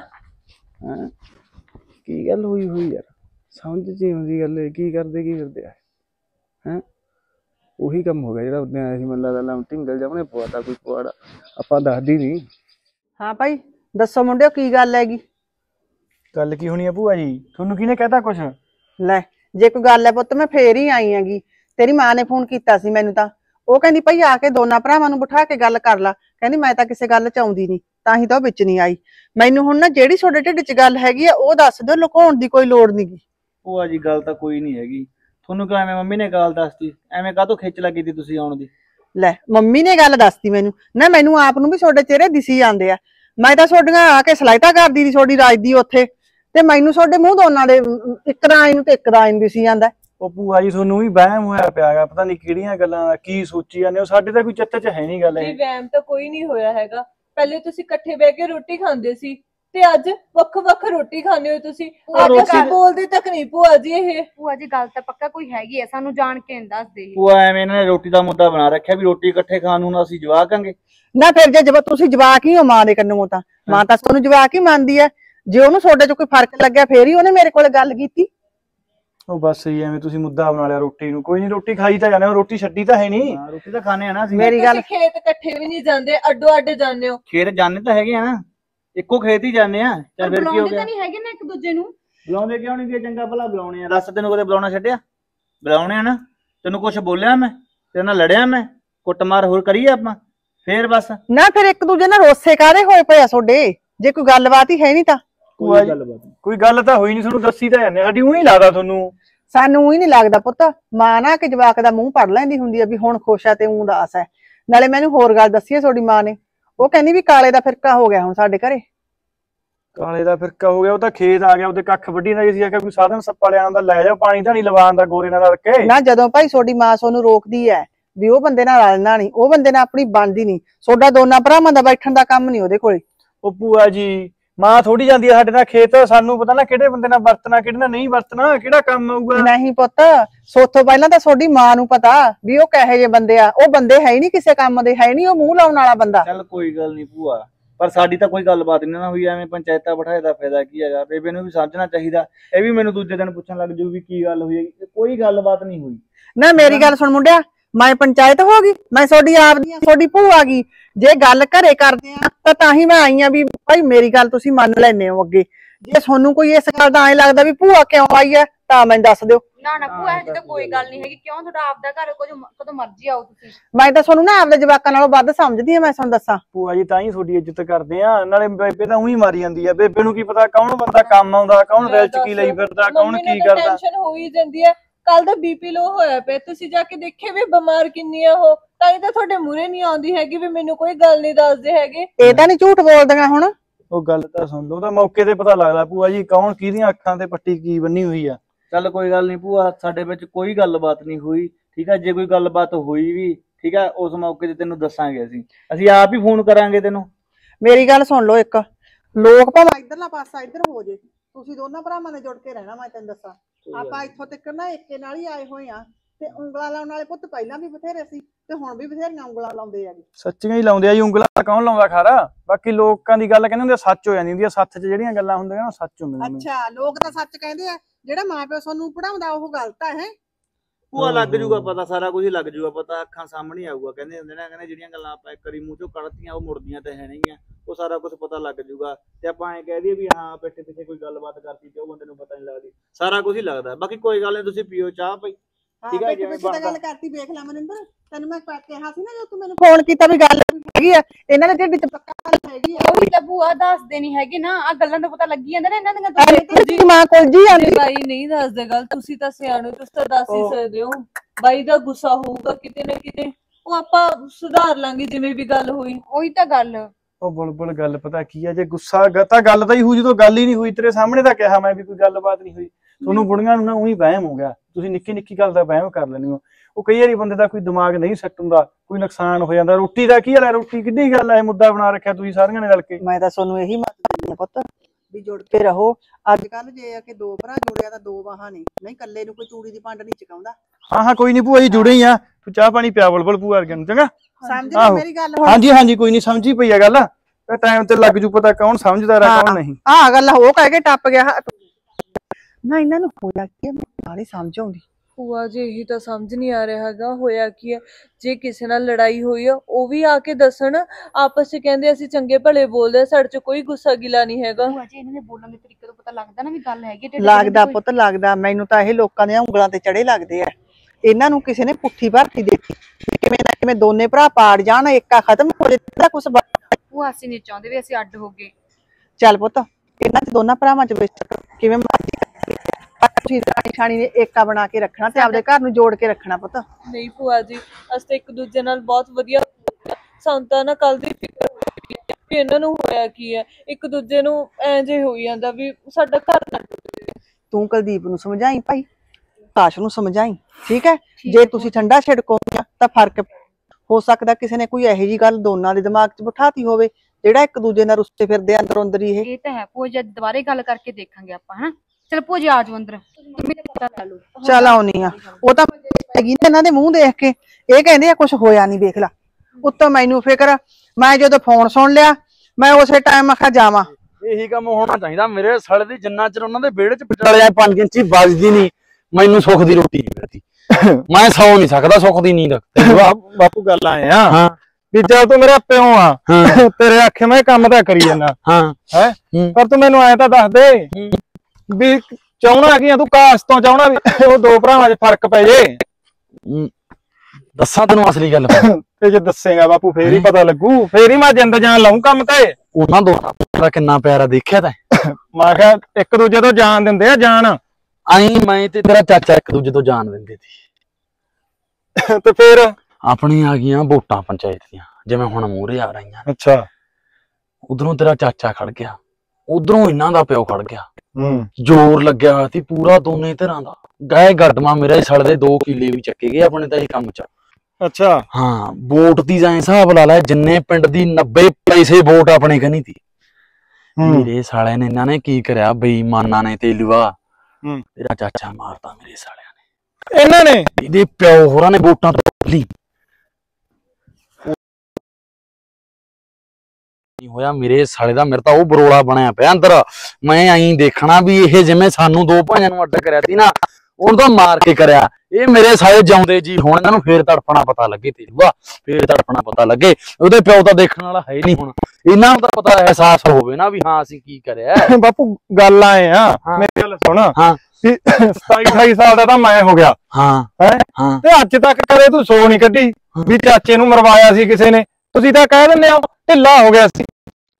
ਕੀ ਗੱਲ ਹੋਈ ਯਾਰ, ਸਮਝ ਨਹੀਂ ਆਉਂਦੀ ਗੱਲ, ਕੀ ਕਰਦੇ ਆ ਹੈ। ਉਹੀ ਕੰਮ ਹੋ ਗਿਆ ਜਿਹੜਾ ਉਦੋਂ ਆਇਆ ਸੀ, ਮੈਨੂੰ ਲੱਗਦਾ ਢਿੰਗਲ ਜਾਵਣੇ ਪਵਾਤਾ ਕੋਈ ਪਵਾੜਾ, ਆਪਾਂ ਦੱਸਦੀ ਨਹੀਂ। ਹਾਂ ਭਾਈ ਦੱਸੋ ਮੁੰਡਿਓ, ਕੀ ਗੱਲ ਹੈਗੀ? ਗੱਲ ਕੀ ਹੋਣੀ ਆ ਭੂਆ ਜੀ, ਤੁਹਾਨੂੰ ਕਿਹਨੇ ਕਹਿਤਾ ਕੁਛ? ਲੈ ਜੇ ਕੋਈ ਗੱਲ ਹੈ ਪੁੱਤ, ਮੈਂ ਫੇਰ ਹੀ ਆਈ ਹੈਗੀ। ਤੇਰੀ ਮਾਂ ਨੇ ਫੋਨ ਕੀਤਾ ਸੀ ਮੈਨੂੰ, ਤਾਂ ਉਹ ਕਹਿੰਦੀ ਭਾਈ ਆ ਕੇ ਦੋਨਾਂ ਭਰਾਵਾਂ ਨੂੰ ਬਿਠਾ ਕੇ ਗੱਲ ਕਰ ਲਾ, ਕਹਿੰਦੀ ਮੈਂ ਤਾਂ ਕਿਸੇ ਗੱਲ ਚ ਆਉਂਦੀ ਨਹੀਂ, ਤਾਂ ਹੀ ਤਾਂ ਉਹ ਵਿੱਚ ਨਹੀਂ ਆਈ। ਮੈਨੂੰ ਹੁਣ ਨਾ ਜਿਹੜੀ ਤੁਹਾਡੇ ਢਿੱਡ ਚ ਗੱਲ ਹੈਗੀ ਆ ਉਹ ਦੱਸ ਦਿਓ, ਲੁਕਾਉਣ ਦੀ ਕੋਈ ਲੋੜ ਨੀ ਗੀ। ਭੂਆ ਜੀ ਗੱਲ ਤਾਂ ਕੋਈ ਨਹੀਂ ਹੈਗੀ, ਤੁਹਾਨੂੰ ਕਿਉਂ ਐਵੇਂ ਮੰਮੀ ਨੇ ਗੱਲ ਦੱਸਤੀ, ਐਵੇਂ ਕਾਹਤੋਂ ਖਿੱਚ ਲੱਗੀ ਤੀ ਤੁਸੀਂ ਆਉਣ ਦੀ? ਲੈ ਮੰਮੀ ਨੇ ਗੱਲ ਦੱਸਤੀ ਮੈਨੂੰ ਨਾ, ਮੈਨੂੰ ਆਪ ਨੂੰ ਵੀ ਤੁਹਾਡੇ ਚਿਹਰੇ ਦਿਸੀ ਜਾਂਦੇ ਆ, ਮੈਂ ਤਾਂ ਤੁਹਾਡੀਆਂ ਆ ਕੇ ਸਲਾਈਤਾ ਕਰਦੀ ਸੀ ਤੁਹਾਡੀ ਰਾਜ ਦੀ ਉੱਥੇ, ਤੇ ਮੈਨੂੰ ਤੁਹਾਡੇ ਮੂੰਹ ਦੋਨਾਂ ਦੇ ਇੱਕ ਦਾ ਆਈ ਨੂੰ ਤੇ ਇੱਕ ਦਾ ਆਈ ਨੂੰ ਦਿਸੀ ਜਾਂਦਾ। ਉਹ ਭੂਆ ਜੀ ਤੁਹਾਨੂੰ ਵੀ ਵਹਿਮ ਹੋਇਆ ਪਿਆਗਾ, ਪਤਾ ਨਹੀਂ ਕਿਹੜੀਆਂ ਗੱਲਾਂ ਕੀ ਸੋਚੀ ਜਾਂਦੇ ਹੋ, ਸਾਡੇ ਤਾਂ ਕੋਈ ਚੱਤ ਚ ਹੈ ਨਹੀਂ ਗੱਲ ਇਹ। ਵਹਿਮ ਤਾਂ ਕੋਈ ਨਹੀਂ ਹੋਇਆ ਹੈਗਾ, ਪਹਿਲੇ ਤੁਸੀਂ ਇਕੱਠੇ ਬਹਿ ਕੇ ਰੋਟੀ ਖਾਂਦੇ ਸੀ ਤੇ ਅੱਜ ਵੱਖ-ਵੱਖ ਰੋਟੀ ਖਾਂਦੇ ਹੋ ਤੁਸੀਂ, ਆਪਸ ਬੋਲਦੇ ਤੱਕ ਨਹੀਂ ਭੂਆ ਜੀ। ਇਹ ਭੂਆ ਜੀ ਗੱਲ ਤਾਂ ਪੱਕਾ ਕੋਈ ਹੈਗੀ ਆ, ਸਾਨੂੰ ਜਾਣ ਕੇ ਦੱਸ ਦੇ। ਭੂਆ ਐਵੇਂ ਇਹਨਾਂ ਨੇ ਰੋਟੀ ਦਾ ਮੁੱਦਾ ਬਣਾ ਰੱਖਿਆ ਵੀ ਰੋਟੀ ਇਕੱਠੇ ਖਾਣ ਨੂੰ ਨਾ ਅਸੀਂ ਜਵਾਕਾਂਗੇ ਨਾ। ਫਿਰ ਜੇ ਤੁਸੀਂ ਜਵਾਕ ਹੀ ਹੋ ਮਾਂ ਦੇ ਕੰਨੋਂ, ਤਾਂ ਮਾਂ ਤਾਂ ਤੁਹਾਨੂੰ ਜਵਾਕ ਹੀ ਮੰਨਦੀ ਹੈ। ਜੇ ਉਹਨੂੰ ਤੁਹਾਡੇ ਚ ਕੋਈ ਫਰਕ ਲੱਗਿਆ ਫੇਰ ਹੀ ਉਹਨੇ ਮੇਰੇ ਕੋਲ ਗੱਲ ਕੀਤੀ। ਉਹ ਬਸ ਹੀ ਐਵੇਂ ਤੁਸੀਂ ਮੁੱਦਾ ਬਣਾ ਲਿਆ ਰੋਟੀ ਨੂੰ, ਕੋਈ ਨਹੀਂ ਰੋਟੀ ਖਾਈ ਤਾਂ ਜਾਂਦੇ ਹੋ, ਰੋਟੀ ਛੱਡੀ ਤਾਂ ਹੈ ਨਹੀਂ। ਰੋਟੀ ਤਾਂ ਖਾਣੇ ਆ ਨਾ ਅਸੀਂ। ਮੇਰੀ ਗੱਲ, ਖੇਤ ਇਕੱਠੇ ਵੀ ਨਹੀਂ ਜਾਂਦੇ, ਅੱਡੋ ਅੱਡ ਜਾਂਦੇ ਹੋ। ਖੇਤ ਜਾਣੇ ਤਾਂ ਹੈਗੇ ਆ ਨਾ, ਇੱਕੋ ਖੇਤ ਹੀ ਜਾਂਦੇ ਆ। ਚੱਲ ਫਿਰ ਕੀ ਹੋ ਗਿਆ? ਨਹੀਂ ਹੈਗੇ ਨਾ ਇੱਕ ਦੂਜੇ ਨੂੰ ਬੁਲਾਉਂਦੇ ਕਿਉਂ ਨਹੀਂ? ਜੇ ਚੰਗਾ ਭਲਾ ਬੁਲਾਉਣੇ ਆ, ਦੱਸ ਤੈਨੂੰ ਕਦੇ ਬੁਲਾਉਣਾ ਛੱਡਿਆ? ਬੁਲਾਉਣੇ ਆ ਨਾ, ਤੈਨੂੰ ਕੁਛ ਬੋਲਿਆ ਮੈਂ? ਤੇਰੇ ਨਾਲ ਲੜਿਆ ਮੈਂ? ਕੁੱਟਮਾਰ ਹੋਰ ਕਰੀਏ ਆਪਾਂ ਫੇਰ? ਬਸ ਨਾ ਫਿਰ ਇੱਕ ਦੂਜੇ ਨਾਲ ਰੋਸੇ ਕਾਹਦੇ ਹੋਏ ਪਏ ਆ ਤੁਹਾਡੇ, ਜੇ ਕੋਈ ਗੱਲਬਾਤ ਹੀ ਹੈ ਨਹੀਂ ਤਾਂ? ਕੋਈ ਗੱਲ ਤਾਂ ਹੋਈ ਨਹੀਂ, ਤੁਹਾਨੂੰ ਦੱਸੀ ਤਾਂ ਜਾਂਦੇ, ਸਾਡੀ ਉਹੀ ਲੱਗਦਾ ਤੁਹਾਨੂੰ। ਸਾਨੂੰ ਹੀ ਨਹੀਂ ਲੱਗਦਾ ਪੁੱਤ, ਮਾਂ ਨਾ ਕਿ ਜਵਾਕ ਦਾ ਮੂੰਹ ਪੜ ਲੈਂਦੀ ਹੁੰਦੀ ਆ ਵੀ ਹੁਣ ਖੁਸ਼ ਆ ਤੇ ਉਦਾਸ ਹੈ। ਨਾਲੇ ਮੈਨੂੰ ਹੋਰ ਗੱਲ ਦੱਸੀ ਹੈ ਤੁਹਾਡੀ ਮਾਂ ਨੇ, ਉਹ ਕਹਿੰਦੀ ਵੀ ਕਾਲੇ ਦਾ ਫਿਰਕਾ ਹੋ ਗਿਆ ਹੁਣ ਸਾਡੇ ਘਰੇ। ਕਾਲੇ ਦਾ ਫਿਰਕਾ ਹੋ ਗਿਆ? ਉਹ ਤਾਂ ਖੇਤ ਆ ਗਿਆ, ਉਹਦੇ ਕੱਖ ਵੱਢੀ ਦਾ ਸੀ, ਕੋਈ ਸਾਧਨ ਸੱਪਾ ਲਿਆਉਣ ਦਾ, ਲੈ ਜਾਓ ਪਾਣੀ ਤਾਂ ਨਹੀਂ ਲਵਾਉਣ ਦਾ ਗੋਰੇ ਨਾਲ ਰਲ ਕੇ। ਨਾ ਜਦੋਂ ਭਾਈ ਤੁਹਾਡੀ ਮਾਂ ਸੋਨੂੰ ਰੋਕਦੀ ਹੈ ਵੀ ਉਹ ਬੰਦੇ ਨਾਲ ਰਲਣਾ ਨਹੀਂ, ਉਹ ਬੰਦੇ ਨਾਲ ਆਪਣੀ ਬਣਦੀ ਨਹੀਂ, ਤੁਹਾਡਾ ਦੋਨਾਂ ਭਰਾਵਾਂ ਦਾ ਬੈਠਣ ਦਾ ਕੰਮ ਨਹੀਂ ਉਹਦੇ ਕੋਲੇ। ਉਹ ਭੂਆ ਜੀ ਮਾਂ ਥੋੜੀ ਜਾਂਦੀ ਆ ਸਾਡੇ ਨਾਲ ਖੇਤ, ਸਾਨੂੰ ਪਤਾ ਨਾ ਕਿਹੜੇ ਬੰਦੇ ਨਾਲ ਵਰਤਣਾ ਕਿਹੜੇ ਨਾਲ ਨਹੀਂ ਵਰਤਣਾ, ਕਿਹੜਾ ਕੰਮ ਆਊਗਾ। ਨਹੀਂ ਪੁੱਤ, ਸੋਥੋਂ ਪਹਿਲਾਂ ਤਾਂ ਤੁਹਾਡੀ ਮਾਂ ਨੂੰ ਪਤਾ ਵੀ ਉਹ ਕਹੇ ਜੇ ਬੰਦੇ ਆ, ਉਹ ਬੰਦੇ ਹੈ ਹੀ ਨਹੀਂ ਕਿਸੇ ਕੰਮ ਦੇ, ਹੈ ਨਹੀਂ ਉਹ ਮੂੰਹ ਲਾਉਣ ਵਾਲਾ ਬੰਦਾ। ਚੱਲ ਕੋਈ ਗੱਲ ਨਹੀਂ ਭੂਆ, ਪਰ ਸਾਡੀ ਤਾਂ ਕੋਈ ਗੱਲਬਾਤ ਨਹੀਂ ਨਾ ਹੋਈ, ਐਵੇਂ ਪੰਚਾਇਤਾਂ ਬਿਠਾਏ ਦਾ ਫਾਇਦਾ ਕੀ ਹੈਗਾ? ਬੇਬੇ ਨੂੰ ਵੀ ਸਮਝਣਾ ਚਾਹੀਦਾ, ਇਹ ਵੀ ਮੈਨੂੰ ਦੂਜੇ ਦਿਨ ਪੁੱਛਣ ਲੱਗ ਜੂ ਵੀ ਕੀ ਗੱਲ ਹੋਈ ਹੈ। ਕੋਈ ਗੱਲਬਾਤ ਨਹੀਂ ਹੋਈ ਨਾ। ਮੇਰੀ ਗੱਲ ਸੁਣ ਮੁੰਡਿਆ, ਮੈਂ ਪੰਚਾਇਤ ਹੋ ਗਈ, ਮੈਂ ਤੁਹਾਡੀ ਆਪਦੀ ਤੁਹਾਡੀ ਭੂਆ ਆ ਗਈ। ਜੇ ਗੱਲ ਘਰੇ ਕਰਦੇ ਆ ਤਾਂ ਹੀ ਮੈਂ ਆਈ ਆ ਵੀ ਭਾਈ ਮੇਰੀ ਗੱਲ ਤੁਸੀਂ ਮੰਨ ਲੈਨੇ ਹੋ ਅੱਗੇ। ਜੇ ਤੁਹਾਨੂੰ ਕੋਈ ਇਸ ਗੱਲ ਦਾ ਐ ਲੱਗਦਾ ਵੀ ਭੂਆ ਕਿਉਂ ਆਈ ਹੈ ਤਾਂ ਮੈਨੂੰ ਦੱਸ ਦਿਓ। ਨਾ ਨਾ ਭੂਆ ਇਹ ਤਾਂ ਕੋਈ ਗੱਲ ਨਹੀਂ ਹੈਗੀ, ਕਿਉਂ? ਤੁਹਾਡਾ ਆਪਦਾ ਘਰ, ਕੁਝ ਕਦੋਂ ਮਰਜ਼ੀ ਆਓ ਤੁਸੀਂ। ਮੈਂ ਤਾਂ ਤੁਹਾਨੂੰ ਨਾ ਆਪਦੇ ਜਵਾਕਾਂ ਨਾਲੋਂ ਵੱਧ ਸਮਝਦੀ ਆ, ਮੈਂ ਤੁਹਾਨੂੰ ਦੱਸਾਂ। ਭੂਆ ਜੀ ਤਾਂ ਹੀ ਤੁਹਾਡੀ ਇੱਜ਼ਤ ਕਰਦੇ ਆ, ਨਾਲੇ ਬੇਬੇ ਤਾਂ ਉਹੀ ਮਾਰੀ ਜਾਂਦੀ ਆ, ਬੇਬੇ ਨੂੰ ਕੀ ਪਤਾ ਕੌਣ ਬੰਦਾ ਕੰਮ ਆਉਂਦਾ, ਕੌਣ ਦਿਲ ਚ ਕੀ ਲਈ ਫਿਰਦਾ, ਕੌਣ ਕੀ ਕਰਦਾ। ਟੈਨਸ਼ਨ ਹੋ ਹੀ ਜਾਂਦੀ ਹੈ, ਕੱਲ ਦਾ ਬੀਪੀ ਲੋ ਹੋਇਆ ਪਿਆ, ਤੁਸੀਂ ਜਾ ਕੇ ਦੇਖੇ ਵੀ ਬਿਮਾਰ ਕਿੰਨੀ ਆ ਉਹ, ਤਾਂ ਹੀ ਤਾਂ ਤੁਹਾਡੇ ਮੂਹਰੇ ਨਹੀਂ ਆਉਂਦੀ ਹੈਗੀ ਵੀ ਮੈਨੂੰ ਕੋਈ ਗੱਲ ਨਹੀਂ ਦੱਸਦੇ ਹੈਗੇ। ਇਹ ਤਾਂ ਨਹੀਂ ਝੂਠ ਬੋਲਦੀਆਂ ਹੁਣ। ਉਹ ਗੱਲ ਤਾਂ ਸੁਣ ਲਓ, ਤਾਂ ਮੌਕੇ ਤੇ ਪਤਾ ਲੱਗਦਾ ਭੂਆ ਜੀ ਕੌਣ ਕਿਹਦੀਆਂ ਅੱਖਾਂ ਤੇ ਪੱਟੀ ਕੀ ਬੰਨੀ ਹੋਈ ਆ। ਚੱਲ ਕੋਈ ਗੱਲ ਨਹੀਂ ਭੂਆ, ਸਾਡੇ ਵਿੱਚ ਕੋਈ ਗੱਲਬਾਤ ਨਹੀਂ ਹੋਈ, ਠੀਕ ਆ? ਜੇ ਕੋਈ ਗੱਲਬਾਤ ਹੋਈ ਵੀ, ਠੀਕ ਆ, ਉਸ ਮੌਕੇ ਤੇ ਤੈਨੂੰ ਦੱਸਾਂਗੇ, ਅਸੀਂ ਆਪ ਹੀ ਫੋਨ ਕਰਾਂਗੇ ਤੈਨੂੰ। ਮੇਰੀ ਗੱਲ ਸੁਣ ਲਓ, ਇੱਕ ਲੋਕ ਭਾਵੇਂ ਇੱਧਰਲਾ ਪਾਸਾ ਇੱਧਰ ਹੋ ਜੇ, ਤੁਸੀਂ ਦੋਨਾਂ ਭਰਾਵਾਂ ਨੇ ਜੁੜ ਕੇ ਰਹਿਣਾ। ਮੈਂ ਤੈਨੂੰ ਦੱਸਾਂ, ਆਪਾਂ ਇੱਥੋਂ ਤੱਕ ਨਾ ਏਕੇ ਨਾਲ ਹੀ ਆਏ ਹੋਏ ਆ, ਤੇ ਉਂਗਲਾਂ ਲਾਉਣ ਵਾਲੇ ਪੁੱਤ ਪਹਿਲਾਂ ਵੀ ਬਥੇਰੇ ਸੀ ਤੇ ਹੁਣ ਵੀ ਬਥੇਰੀਆਂ ਉਂਗਲਾਂ ਲਾਉਂਦੇ ਆ। ਸੱਚੀਆਂ ਹੀ ਲਾਉਂਦੇ ਆ ਜੀ ਉਂਗਲਾਂ, ਕੌਣ ਲਾਉਂਦਾ ਖਾਰਾ? ਬਾਕੀ ਲੋਕਾਂ ਦੀ ਗੱਲ ਕਹਿੰਦੇ ਹੁੰਦੇ ਸੱਚ ਹੋ ਜਾਂਦੀ ਹੁੰਦੀ ਆ, ਸੱਚ 'ਚ ਜਿਹੜੀਆਂ ਗੱਲਾਂ ਹੁੰਦੀਆਂ ਉਹ ਸੱਚ ਹੁੰਦੀਆਂ ਨੇ। ਅੱਛਾ, ਲੋਕ ਤਾਂ ਸੱਚ ਕਹਿੰਦੇ ਆ, ਜਿਹੜਾ ਮਾਂ ਪਿਓ ਸਾਨੂੰ ਪੜਾਉਂਦਾ ਉਹ ਗਲਤ ਹੈ। ਭੂਆ ਲੱਗ ਜੂਗਾ ਪਤਾ, ਸਾਰਾ ਕੁਝ ਹੀ ਲੱਗ ਜੂਗਾ ਪਤਾ, ਅੱਖਾਂ ਸਾਹਮਣੇ ਆਊਗਾ। ਕਹਿੰਦੇ ਹੁੰਦੇ ਨੇ, ਕਹਿੰਦੇ ਜਿਹੜੀਆਂ ਗੱਲਾਂ ਆਪਾਂ ਇੱਕ ਵਾਰੀ ਮੂੰਹ ਚੋਂ ਕੱਢਤੀਆਂ ਉਹ ਮੁੜਦੀਆਂ ਤਾਂ ਹੈ ਨਹੀਂਆਂ, ਉਹ ਸਾਰਾ ਕੁਝ ਪਤਾ ਲੱਗ ਜੂਗਾ। ਤੇ ਆਪਾਂ ਐਂ ਕਹਿ ਦਈਏ ਵੀ ਹਾਂ ਪਿੱਛੇ ਪਿੱਛੇ ਕੋਈ ਗੱਲਬਾਤ ਕਰਤੀ ਤੇ ਉਹ ਬੰਦੇ ਨੂੰ ਪਤਾ ਨਹੀਂ ਲੱਗਦੀ, ਸਾਰਾ ਕੁਝ ਹੀ ਲੱਗਦਾ। ਬਾਕੀ ਕੋਈ ਗੱਲ ਨਹੀਂ, ਤੁਸੀਂ ਪੀਓ ਚਾਹ ਭਾਈ, ਠੀਕ ਹੈ? ਜਿਵੇਂ ਗੱਲ ਕਰਤੀ ਵੇਖ ਲੈ ਮਨਿੰਦਰ, ਤੈਨੂੰ ਮੈਂ ਕਿਹਾ ਸੀ ਨਾ ਜਦੋਂ ਤੂੰ ਮੈਨੂੰ ਫੋਨ ਕੀਤਾ ਵੀ ਗੱਲ ਹੈਗੀ ਆ ਇਹਨਾਂ ਦੇ ਢਿੱਡ 'ਚ ਪੱਕਾ ਗੱਲ ਹੈਗੀ ਆ। ਉਹੀ ਤਾਂ ਭੂਆ ਦੱਸਦੇ ਨਹੀਂ ਹੈਗੇ ਨਾ, ਆ ਗੱਲਾਂ ਦਾ ਪਤਾ ਲੱਗੀ ਜਾਂਦਾ ਨਾ ਇਹਨਾਂ ਦੀਆਂ। ਤੇਰੀ ਮਾਂ ਕੋਲ ਜੀ ਆਂਦੀ ਬਾਈ ਨਹੀਂ ਦੱਸਦੇ ਗੱਲ, ਤੁਸੀਂ ਤਾਂ ਸਿਆਣੇ, ਤੁਸੀਂ ਤਾਂ ਦੱਸ ਹੀ ਸਕਦੇ ਹੋ। ਬਾਈ ਦਾ ਗੁੱਸਾ ਹੋਊਗਾ ਕਿਤੇ ਨਾ ਕਿਤੇ, ਉਹ ਆਪਾਂ ਸੁਧਾਰ ਲਾਂਗੇ ਜਿਵੇਂ ਵੀ ਗੱਲ ਹੋਈ। ਉਹੀ ਤਾਂ ਗੱਲ। ਉਹ ਬੁਲਬੁਲ ਗੱਲ ਪਤਾ ਕੀ ਆ, ਜੇ ਗੁੱਸਾ ਤਾਂ ਗੱਲ ਤਾਂ ਹੀ ਹੋਈ ਜਦੋਂ ਗੱਲ ਹੀ ਨਹੀਂ ਹੋਈ। ਤੇਰੇ ਸਾਹਮਣੇ ਤਾਂ ਕਿਹਾ ਮੈਂ ਵੀ ਕੋਈ ਗੱਲਬਾਤ ਨਹੀਂ ਹੋਈ। ਤੁਹਾਨੂੰ ਬੁੜੀਆਂ ਨੂੰ ਨਾ ਉਹੀ ਵਹਿਮ ਹੋ ਗਿਆ, ਤੁਸੀਂ ਨਿੱਕੀ ਨਿੱਕੀ ਗੱਲ ਦਾ ਵਹਿਮ ਕਰ ਲੈਂਦੇ ਹੋ। ਉਹ ਕਈ ਵਾਰੀ ਬੰਦੇ ਦਾ ਕੋਈ ਦਿਮਾਗ ਨਹੀਂ ਸੈੱਟ ਹੁੰਦਾ, ਕੋਈ ਨੁਕਸਾਨ ਹੋ ਜਾਂਦਾ। ਰੋਟੀ ਦਾ ਕੀ ਹਾਲ ਹੈ, ਰੋਟੀ ਕਿੱਡੀ ਗੱਲ ਹੈ, ਮੁੱਦਾ ਬਣਾ ਰੱਖਿਆ ਤੁਸੀਂ ਸਾਰੀਆਂ ਨੇ ਰਲ ਕੇ। ਮੈਂ ਤਾਂ ਤੁਹਾਨੂੰ ਇਹੀ ਮਦਦ ਦਿੰਦੀ ਆ ਪੁੱਤ ਵੀ ਜੁੜ ਕੇ ਰਹੋ। ਅੱਜ ਕੱਲ ਜੇ ਆ ਕਿ ਦੋ ਭਰਾ ਜੁੜਿਆ ਤਾਂ ਦੋ ਬਾਹਾਂ ਨੇ, ਨਹੀਂ ਇਕੱਲੇ ਨੂੰ ਕੋਈ ਤੂੜੀ ਦੀ ਪੰਡ ਨਹੀਂ ਚਕਾਉਂਦਾ। ਹਾਂ ਕੋਈ ਨਹੀਂ ਭੂਆ ਜੀ, ਜੁੜੇ ਹੀ ਆ। ਤੂੰ ਚਾਹ ਪਾਣੀ ਪਿਆ ਬੁਲਬੁਲ ਭੂਆ ਵਰਗੇ ਨੂੰ, ਚੰਗਾ? ਸਮਝ ਲੈ ਮੇਰੀ ਗੱਲ ਹੁਣ। ਹਾਂਜੀ ਕੋਈ ਨਹੀਂ, ਸਮਝੀ ਪਈ ਆ ਗੱਲ। ਟਾਈਮ ਤੇ ਲੱਗ ਜੂ ਪਤਾ ਕੌਣ ਸਮਝਦਾਰ ਆ ਕੌਣ ਨਹੀਂ। ਆਹ ਗੱਲ ਉਹ ਕਹਿ ਕੇ ਟੱਪ ਗਿਆ ਨਾ। ਇਹਨਾਂ ਨੂੰ ਹੋਇਆ ਕੀ ਨਾਲੇ ਸਮਝ ਆਉਂਦੀ। ਭੂਆ ਜੀ ਇਹੀ ਤਾਂ ਸਮਝ ਨਹੀਂ ਆ ਰਿਹਾ ਹੈਗਾ ਹੋਇਆ ਕੀ ਹੈ। ਜੇ ਕਿਸੇ ਨਾਲ ਲੜਾਈ ਹੋਈ ਆ ਉਹ ਵੀ ਆ ਕੇ ਦੱਸਣ, ਆਪਸ ਚ ਕਹਿੰਦੇ ਅਸੀਂ ਚੰਗੇ ਭਲੇ ਬੋਲਦੇ, ਸਾਡੇ ਚ ਕੋਈ ਗੁੱਸਾ ਗਿਲਾ ਨਹੀਂ ਹੈਗਾ। ਭੂਆ ਜੀ ਇਹਨਾਂ ਦੇ ਬੋਲਣ ਦੇ ਤਰੀਕੇ ਤੋਂ ਪਤਾ ਲੱਗਦਾ ਨਾ ਵੀ ਗੱਲ ਹੈਗੀ ਢਿੱਡ 'ਚ ਲੱਗਦਾ ਪੁੱਤ ਲੱਗਦਾ। ਮੈਨੂੰ ਤਾਂ ਇਹ ਲੋਕਾਂ ਦੀਆਂ ਉਂਗਲਾਂ ਤੇ ਚੜੇ ਲੱਗਦੇ ਆ। ਇਹਨਾਂ ਨੂੰ ਕਿਸੇ ਨੇ ਪੁੱਠੀ ਭਰਤੀ ਦੇਖੀ, ਕਿਵੇਂ ਨਾ ਕਿਵੇਂ ਦੋਨੇ ਭਰਾ ਪਾੜ ਜਾਣ, ਏਕਾ ਖਤਮ ਹੋ ਜਾਏ ਕੁਛ। ਭੂਆ ਅਸੀਂ ਨਹੀਂ ਚਾਹੁੰਦੇ ਵੀ ਅਸੀਂ ਅੱਡ ਹੋ ਗਏ। ਚੱਲ ਪੁੱਤ ਇਹਨਾਂ ਚ ਦੋਨਾਂ ਭਰਾਵਾਂ ਚ ਕਿਵੇਂ ਮਰਜ਼ੀ ਤੁਸੀਂ ਰਾਣੀ ਨੇ ਏਕਾ ਬਣਾ ਕੇ ਰੱਖਣਾ ਤੇ ਆਪਦੇ ਘਰ ਨੂੰ ਜੋੜ ਕੇ ਰੱਖਣਾ ਪੁੱਤ। ਨਹੀਂ ਭੂਆ ਜੀ, ਅਸੀਂ ਤਾਂ ਇੱਕ ਦੂਜੇ ਨਾਲ ਬਹੁਤ ਵਧੀਆ, ਸਾਨੂੰ ਤਾਂ ਨਾ ਕੱਲ ਦੀ ਫਿਕਰ ਹੋਈ ਵੀ ਇਹਨਾਂ ਨੂੰ ਹੋਇਆ ਕੀ ਹੈ। ਇੱਕ ਦੂਜੇ ਨੂੰ ਐਂ ਜੇ ਹੋਈ ਜਾਂਦਾ ਵੀ ਸਾਡਾ ਘਰ ਨਾ ਟੁੱਟੇ। ਤੂੰ ਕੁਲਦੀਪ ਨੂੰ ਸਮਝਾਈ ਭਾਈ, ਕਾਸ਼ ਨੂੰ ਸਮਝਾਈ, ਠੀਕ ਹੈ? ਜੇ ਤੁਸੀਂ ਠੰਡਾ ਛਿੜਕੋਗੇ ਤਾਂ ਫਰਕ ਹੋ ਸਕਦਾ। ਕਿਸੇ ਨੇ ਕੋਈ ਇਹੋ ਜਿਹੀ ਗੱਲ ਦੋਨਾਂ ਦੇ ਦਿਮਾਗ 'ਚ ਬਿਠਾਤੀ ਹੋਵੇ ਜਿਹੜਾ ਇੱਕ ਦੂਜੇ ਨਾਲ ਰੁੱਸੇ ਫਿਰਦੇ ਅੰਦਰੋਂ ਅੰਦਰ ਹੀ। ਇਹ ਤਾਂ ਹੈ ਭੂਆ ਜੀ, ਦੁਬਾਰੇ ਗੱਲ ਕਰਕੇ ਦੇਖਾਂਗੇ ਆਪਾਂ, ਹਨਾ? ਚਲ ਭੂਆ ਜੀ ਆ ਜਾਓ ਅੰਦਰ, ਪਤਾ ਲੈ ਲਓ। ਚੱਲ ਆਉਣੀ ਆ। ਉਹ ਤਾਂ ਹੈਗੀ ਇਹਨਾਂ ਦੇ ਮੂੰਹ ਦੇਖ ਕੇ ਇਹ ਕਹਿੰਦੇ ਆ ਕੁਛ ਹੋਇਆ ਨਹੀਂ, ਵੇਖ ਲਾ। ਉੱਤੋਂ ਮੈਨੂੰ ਫਿਕਰ, ਮੈਂ ਜਦੋਂ ਫੋਨ ਸੁਣ ਲਿਆ ਮੈਂ ਉਸੇ ਟਾਈਮ ਆਖਿਆ ਜਾਵਾਂ। ਇਹੀ ਕੰਮ ਹੋਣਾ ਚਾਹੀਦਾ। ਮੇਰੇ ਸਾਲੇ ਦੀ ਜਿੰਨਾ ਚਿਰ ਉਹਨਾਂ ਦੇ ਵਿਹੜੇ 'ਚ ਪਟਾਲਿਆ 5 ਇੰਚੀ ਵੱਜਦੀ ਨਹੀਂ, ਮੈਨੂੰ ਸੁੱਖ ਦੀ ਰੋਟੀ ਨਹੀਂ ਮਿਲਦੀ। ਮੈਂ ਸੌ ਨਹੀਂ ਸਕਦਾ ਸੁੱਖ ਦੀ ਨੀਂਦ। ਬਾਪੂ ਗੱਲ ਆਏ ਆ ਵੀ ਚੱਲ ਤੂੰ ਮੇਰਾ ਪਿਓ ਆ, ਤੇਰੇ ਆਖੇ ਮੈਂ ਕੰਮ ਤਾਂ ਕਰੀ ਜਾਂਦਾ ਹੈ, ਪਰ ਤੂੰ ਮੈਨੂੰ ਐ ਤਾਂ ਦੱਸ ਦੇ ਵੀ ਚਾਹਣਾ ਕੀ ਆ ਤੂੰ? ਕਾਸ਼ ਤੋਂ ਚਾਹਣਾ ਵੀ ਉਹ ਦੋ ਭਰਾਵਾਂ 'ਚ ਫਰਕ ਪੈ ਜੇ? ਦੱਸਾਂ ਤੈਨੂੰ ਅਸਲੀ ਗੱਲ ਤੇ ਜੇ ਦੱਸੇਗਾ ਬਾਪੂ ਫੇਰ ਹੀ ਪਤਾ ਲੱਗੂ, ਫੇਰ ਹੀ ਮੈਂ ਜਿੰਦ ਜਾਨ ਲਾਉਂ ਕੰਮ ਤੇ। ਉਹਨਾਂ ਦੋਨਾਂ ਦਾ ਕਿੰਨਾ ਪਿਆਰਾ ਦੇਖਿਆ ਤੈਂ? ਮੈਂ ਕਿਹਾ ਇੱਕ ਦੂਜੇ ਤੋਂ ਜਾਨ ਦਿੰਦੇ ਆ, ਜਾਨ। ਆਈ ਮੈਂ ਤੇ ਤੇਰਾ ਚਾਚਾ ਇੱਕ ਦੂਜੇ ਤੋਂ ਜਾਨ ਦਿੰਦੇ ਸੀ ਤੇ ਫੇਰ ਆਪਣੀ ਆ ਗਈਆਂ ਵੋਟਾਂ ਪੰਚਾਇਤ ਦੀਆਂ, ਜਿਵੇਂ ਹੁਣ ਮੂਹਰੇ ਆ ਰਹੀਆਂ। ਅੱਛਾ, ਉਧਰੋਂ ਤੇਰਾ ਚਾਚਾ ਖੜ ਗਿਆ, ਉਧਰੋਂ ਇਹਨਾਂ ਦਾ ਪਿਓ ਖੜ ਗਿਆ। ਜ਼ੋਰ ਲੱਗਿਆ ਹੋਇਆ ਸੀ ਪੂਰਾ ਦੋਨੇ ਧਿਰਾਂ ਦਾ। ਗਏ ਗੱਡਮਾ ਮੇਰੇ ਸੜ ਦੇ 2 ਕਿੱਲੇ ਵੀ ਚੱਕੇ ਗਏ ਆਪਣੇ ਤਾਂ ਇਹ ਕੰਮ ਚ। ਅੱਛਾ ਹਾਂ, ਵੋਟ ਦੀ ਜਾਂ ਹਿਸਾਬ ਲਾ ਲੈ, ਜਿੰਨੇ ਪਿੰਡ ਦੀ 90 ਪੈਸੇ ਵੋਟ ਆਪਣੇ ਕਨੀ ਤੀ। ਮੇਰੇ ਸਾਲੇ ਨੇ ਇਹਨਾਂ ਨੇ ਕੀ ਕਰਿਆ, ਬੇਈਮਾਨਾਂ ਨੇ ਤੇਲੂਆ ਤੇਰਾ ਚਾਚਾ ਮਾਰਤਾ ਮੇਰੇ ਸਾਲਿਆਂ ਨੇ। ਇਹਨਾਂ ਨੇ ਇਹਦੇ ਪਿਓ ਹੋਰਾਂ ਨੇ ਵੋਟਾਂ ਤੋਂ ਲਈ ਹੋਇਆ ਮੇਰੇ ਸਾਲੇ ਦਾ। ਮੇਰੇ ਤਾਂ ਉਹ ਬਰੋਲਾ ਬਣਿਆ ਪਿਆ ਅੰਦਰ। ਮੈਂ ਆਈ ਦੇਖਣਾ ਵੀ ਇਹ ਜਿਵੇਂ ਸਾਨੂੰ ਦੋ ਭਾਈਆਂ ਨੂੰ ਅੱਡ ਕਰਿਆ ਸੀ ਨਾ, ਉਹਨੂੰ ਤਾਂ ਮਾਰ ਕੇ ਕਰਿਆ। ਇਹ ਮੇਰੇ ਸਾਲੇ ਜਿਉਂਦੇ ਜੀ ਹੁਣ ਇਹਨਾਂ ਨੂੰ ਫੇਰ ਤੜਫਣਾ ਪਤਾ ਲੱਗੇ ਤੇਲੂਆ, ਫੇਰ ਤੜਫਣਾ ਪਤਾ ਲੱਗੇ। ਉਹਦੇ ਪਿਓ ਤਾਂ ਦੇਖਣ ਵਾਲਾ ਹੈ ਨਹੀਂ ਹੁਣ, ਇਹਨਾਂ ਨੂੰ ਤਾਂ ਪਤਾ ਅਹਿਸਾਸ ਹੋਵੇ ਨਾ ਵੀ ਹਾਂ ਅਸੀਂ ਕੀ ਕਰਿਆ। ਬਾਪੂ ਗੱਲ ਆਏ ਆ, ਮੇਰੀ ਗੱਲ ਸੁਣ। ਹਾਂ 27-28 ਸਾਲ ਦਾ ਤਾਂ ਮੈਂ ਹੋ ਗਿਆ ਹੈ, ਤੇ ਅੱਜ ਤੱਕ ਕਦੇ ਤੂੰ ਸੋ ਨਹੀਂ ਕੱਢੀ ਵੀ ਚਾਚੇ ਨੂੰ ਮਰਵਾਇਆ ਸੀ ਕਿਸੇ ਨੇ। ਤੁਸੀਂ ਤਾਂ ਕਹਿ ਦਿੰਦੇ ਹੋ ਢਿੱਲਾ ਹੋ ਗਿਆ ਸੀ।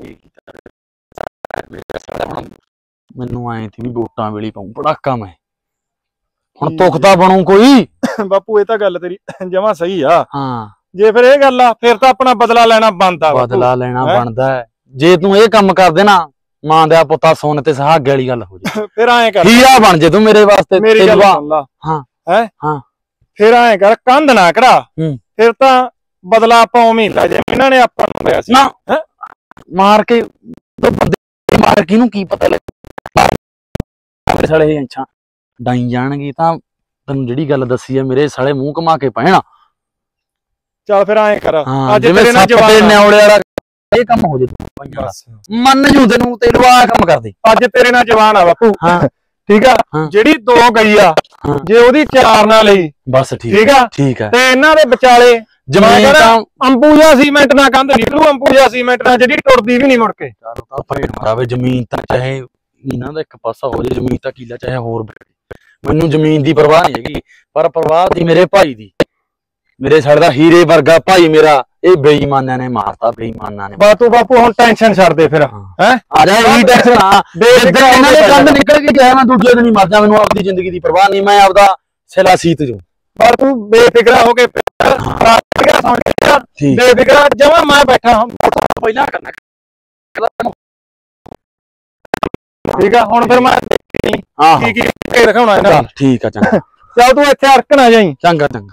ਮੈਨੂੰ ਆਏ ਸੀ ਵੀ ਵੋਟਾਂ ਵੇਲੇ ਪਾਉ ਪੜਾਕਾ ਮੈਂ, ਹੁਣ ਤੁਖਦਾ ਬਣੂ ਕੋਈ। ਬਾਪੂ ਇਹ ਤਾਂ ਗੱਲ ਤੇਰੀ ਜਮਾਂ ਸਹੀ ਆ। ਹਾਂ, ਜੇ ਫਿਰ ਇਹ ਗੱਲ ਆ ਫਿਰ ਤਾਂ ਆਪਣਾ ਬਦਲਾ ਲੈਣਾ ਬਣਦਾ। ਬਦਲਾ ਲੈਣਾ ਬਣਦਾ ਹੈ। ਜੇ ਤੂੰ ਇਹ ਕੰਮ ਕਰਦੇ ਨਾ, ਮਾਂ ਦਾ ਪੁੱਤਾ ਸੋਨੇ ਤੇ ਸੁਹਾਗੇ ਵਾਲੀ ਗੱਲ ਹੋ ਜਾਏ। ਫਿਰ ਐਂ ਕਰ, ਹੀਰਾ ਬਣ ਜੇ ਤੂੰ ਮੇਰੇ ਵਾਸਤੇ। ਮੇਰੀ ਗੱਲ ਸੁਣ ਲਾ। ਹਾਂ ਹੈ, ਹਾਂ, ਫਿਰ ਐਂ ਕਰ, ਕੰਧ ਨਾ ਕਢਾ, ਫਿਰ ਤਾਂ ਬਦਲਾ ਆਪਾਂ ਉਵੇਂ ਹੀ ਲੈ ਜੇ ਇਹਨਾਂ ਨੇ ਆਪਾਂ ਨੂੰ ਹੋਇਆ ਸੀ ਨਾ। ਮਾਰ ਕੇ ਬੰਦੇ ਮਾਰ ਕੇ ਨੂੰ ਕੀ ਪਤਾ ਲੱਗ ਮੇਰੇ ਸਾਲੇ ਇਹ ਅੱਛਾ ਡਾਈ ਜਾਣਗੇ ਤਾਂ ਤੈਨੂੰ ਜਿਹੜੀ ਗੱਲ ਦੱਸੀ ਆ ਮੇਰੇ ਸਾਲੇ ਮੂੰਹ ਘੁਮਾ ਕੇ ਪੈਣਾ। ਚੱਲ ਫਿਰ ਐਂ ਕਰ, ਅੱਜ ਜਿਵੇਂ ਤੇਰੇ ਨਾਲ ਜਵਾਨ ਨਿਆਉਲੇ ਵਾਲਾ ਇਹ ਕੰਮ ਹੋ ਜੇ ਮੰਨ ਜੂ ਤੈਨੂੰ ਤੇਲੂਆ ਕੰਮ ਕਰਦੇ। ਅੱਜ ਤੇਰੇ ਨਾਲ ਜਵਾਨ ਆ ਬਾਪੂ, ਠੀਕ ਆ? ਜਿਹੜੀ 2 ਗਈ ਆ ਜੇ ਉਹਦੀ 4 ਨਾਲ ਲਈ ਬਸ ਠੀਕ ਆ ਠੀਕ ਹੈ ਤੇ ਇਹਨਾਂ ਦੇ ਵਿਚਾਲੇ ਜ਼ਮੀਨ ਤਾਂ ਅੰਬੂਜਾ ਸੀਮੈਂਟ ਨਾਲ ਕੰਧ ਨਿਕਲੂ ਅੰਬੂਜਾ ਸੀਮੈਂਟ ਨਾਲ ਜਿਹੜੀ ਟੁੱਟਦੀ ਵੀ ਨਹੀਂ ਮੁੜ ਕੇ ਚਲੋ ਤਾਂ ਭੇੜ ਮਰਾਵੇ ਜ਼ਮੀਨ ਤਾਂ ਚਾਹੇ ਇਹਨਾਂ ਦਾ ਇੱਕ ਪਾਸਾ ਹੋ ਜੇ ਜ਼ਮੀਨ ਤਾਂ ਕਿੱਲਾ ਚਾਹੇ ਹੋਰ ਮੈਨੂੰ ਜ਼ਮੀਨ ਦੀ ਪਰਵਾਹ ਨਹੀਂ ਹੈਗੀ ਪਰ ਪਰਵਾਹ ਦੀ ਮੇਰੇ ਭਾਈ ਦੀ ਮੇਰੇ ਸਾਡੇ ਦਾ ਹੀਰੇ ਵਰਗਾ ਭਾਈ ਮੇਰਾ ਇਹ ਬੇਈਮਾਨਾਂ ਨੇ ਮਾਰਤਾ ਬੇਈਮਾਨਾਂ ਨੇ ਬਾ ਤੂੰ ਬਾਪੂ ਹੁਣ ਟੈਨਸ਼ਨ ਛੱਡ ਦੇ ਫਿਰ ਹੈ ਆ ਜਾ ਇਹ ਟੈਨਸ਼ਨ ਆ ਜਿੱਦਾਂ ਇਹਨਾਂ ਦੇ ਕੰਨ ਨਿਕਲ ਕੇ ਗਿਆ ਮੈਂ ਦੂਜੇ ਦਿਨ ਹੀ ਮਰ ਜਾ ਮੈਨੂੰ ਆਪਦੀ ਜ਼ਿੰਦਗੀ ਦੀ ਪਰਵਾਹ ਨਹੀਂ ਮੈਂ ਆਪਦਾ ਸਿਲਾ ਸੀਤ ਜੋ ਪਰ ਤੂੰ ਬੇਫਿਕਰਾ ਹੋ ਕੇ ਬੇਫਿਕਰਾ ਜਮਾ ਮੈਂ ਬੈਠਾ ਹਾਂ ਪਹਿਲਾਂ ਕਰਨਾ ਠੀਕ ਆ ਹੁਣ ਫਿਰ ਮੈਂ ਹਾਂ ਕੀ ਦਿਖਾਉਣਾ ਇਹਨਾਂ ਚੱਲ ਠੀਕ ਆ ਚੰਗਾ ਚੱਲ ਤੂੰ ਇੱਥੇ ਅਰਕ ਨਾ ਜਾਈ ਚੰਗਾ ਚੰਗਾ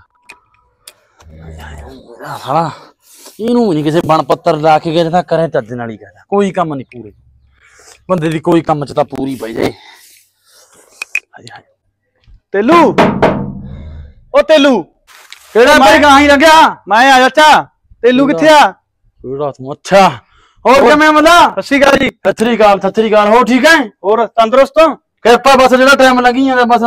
ਸਾਲਾ ਇਹਨੂੰ ਨਹੀਂ ਕਿਸੇ ਬਣ ਪੱਤਰ ਲਾ ਕੇ ਗਏ ਤਾਂ ਕਰੇ ਚੱਜ ਨਾਲ ਹੀ ਕਹਦਾ ਕੋਈ ਕੰਮ ਨਹੀਂ ਪੂਰੇ ਬੰਦੇ ਦੀ ਕੋਈ ਕੰਮ ਚ ਤਾਂ ਪੂਰੀ ਪਈ ਜਾਏ ਤੇਲੂ ਉਹ ਤੇਲੂ ਕਿਹੜਾ ਭਾਈ ਗਾਂ ਹੀ ਲੱਗਿਆ ਮੈਂ ਆ ਚਾਚਾ ਤੇਲੂ ਕਿੱਥੇ ਆ ਕਿਹੜਾ ਤੂੰ ਅੱਛਾ ਹੋਰ ਕਿਵੇਂ ਮੱਲਾ ਸਤਿ ਸ਼੍ਰੀ ਅਕਾਲ ਜੀ ਸਤਿ ਸ੍ਰੀ ਅਕਾਲ ਹੋ ਠੀਕ ਹੈ ਹੋਰ ਤੰਦਰੁਸਤ ਹੋ ਕਿਰਪਾ ਬਸ ਜਿਹੜਾ ਟਾਈਮ ਲੱਗੀ ਜਾਂਦਾ ਬਸ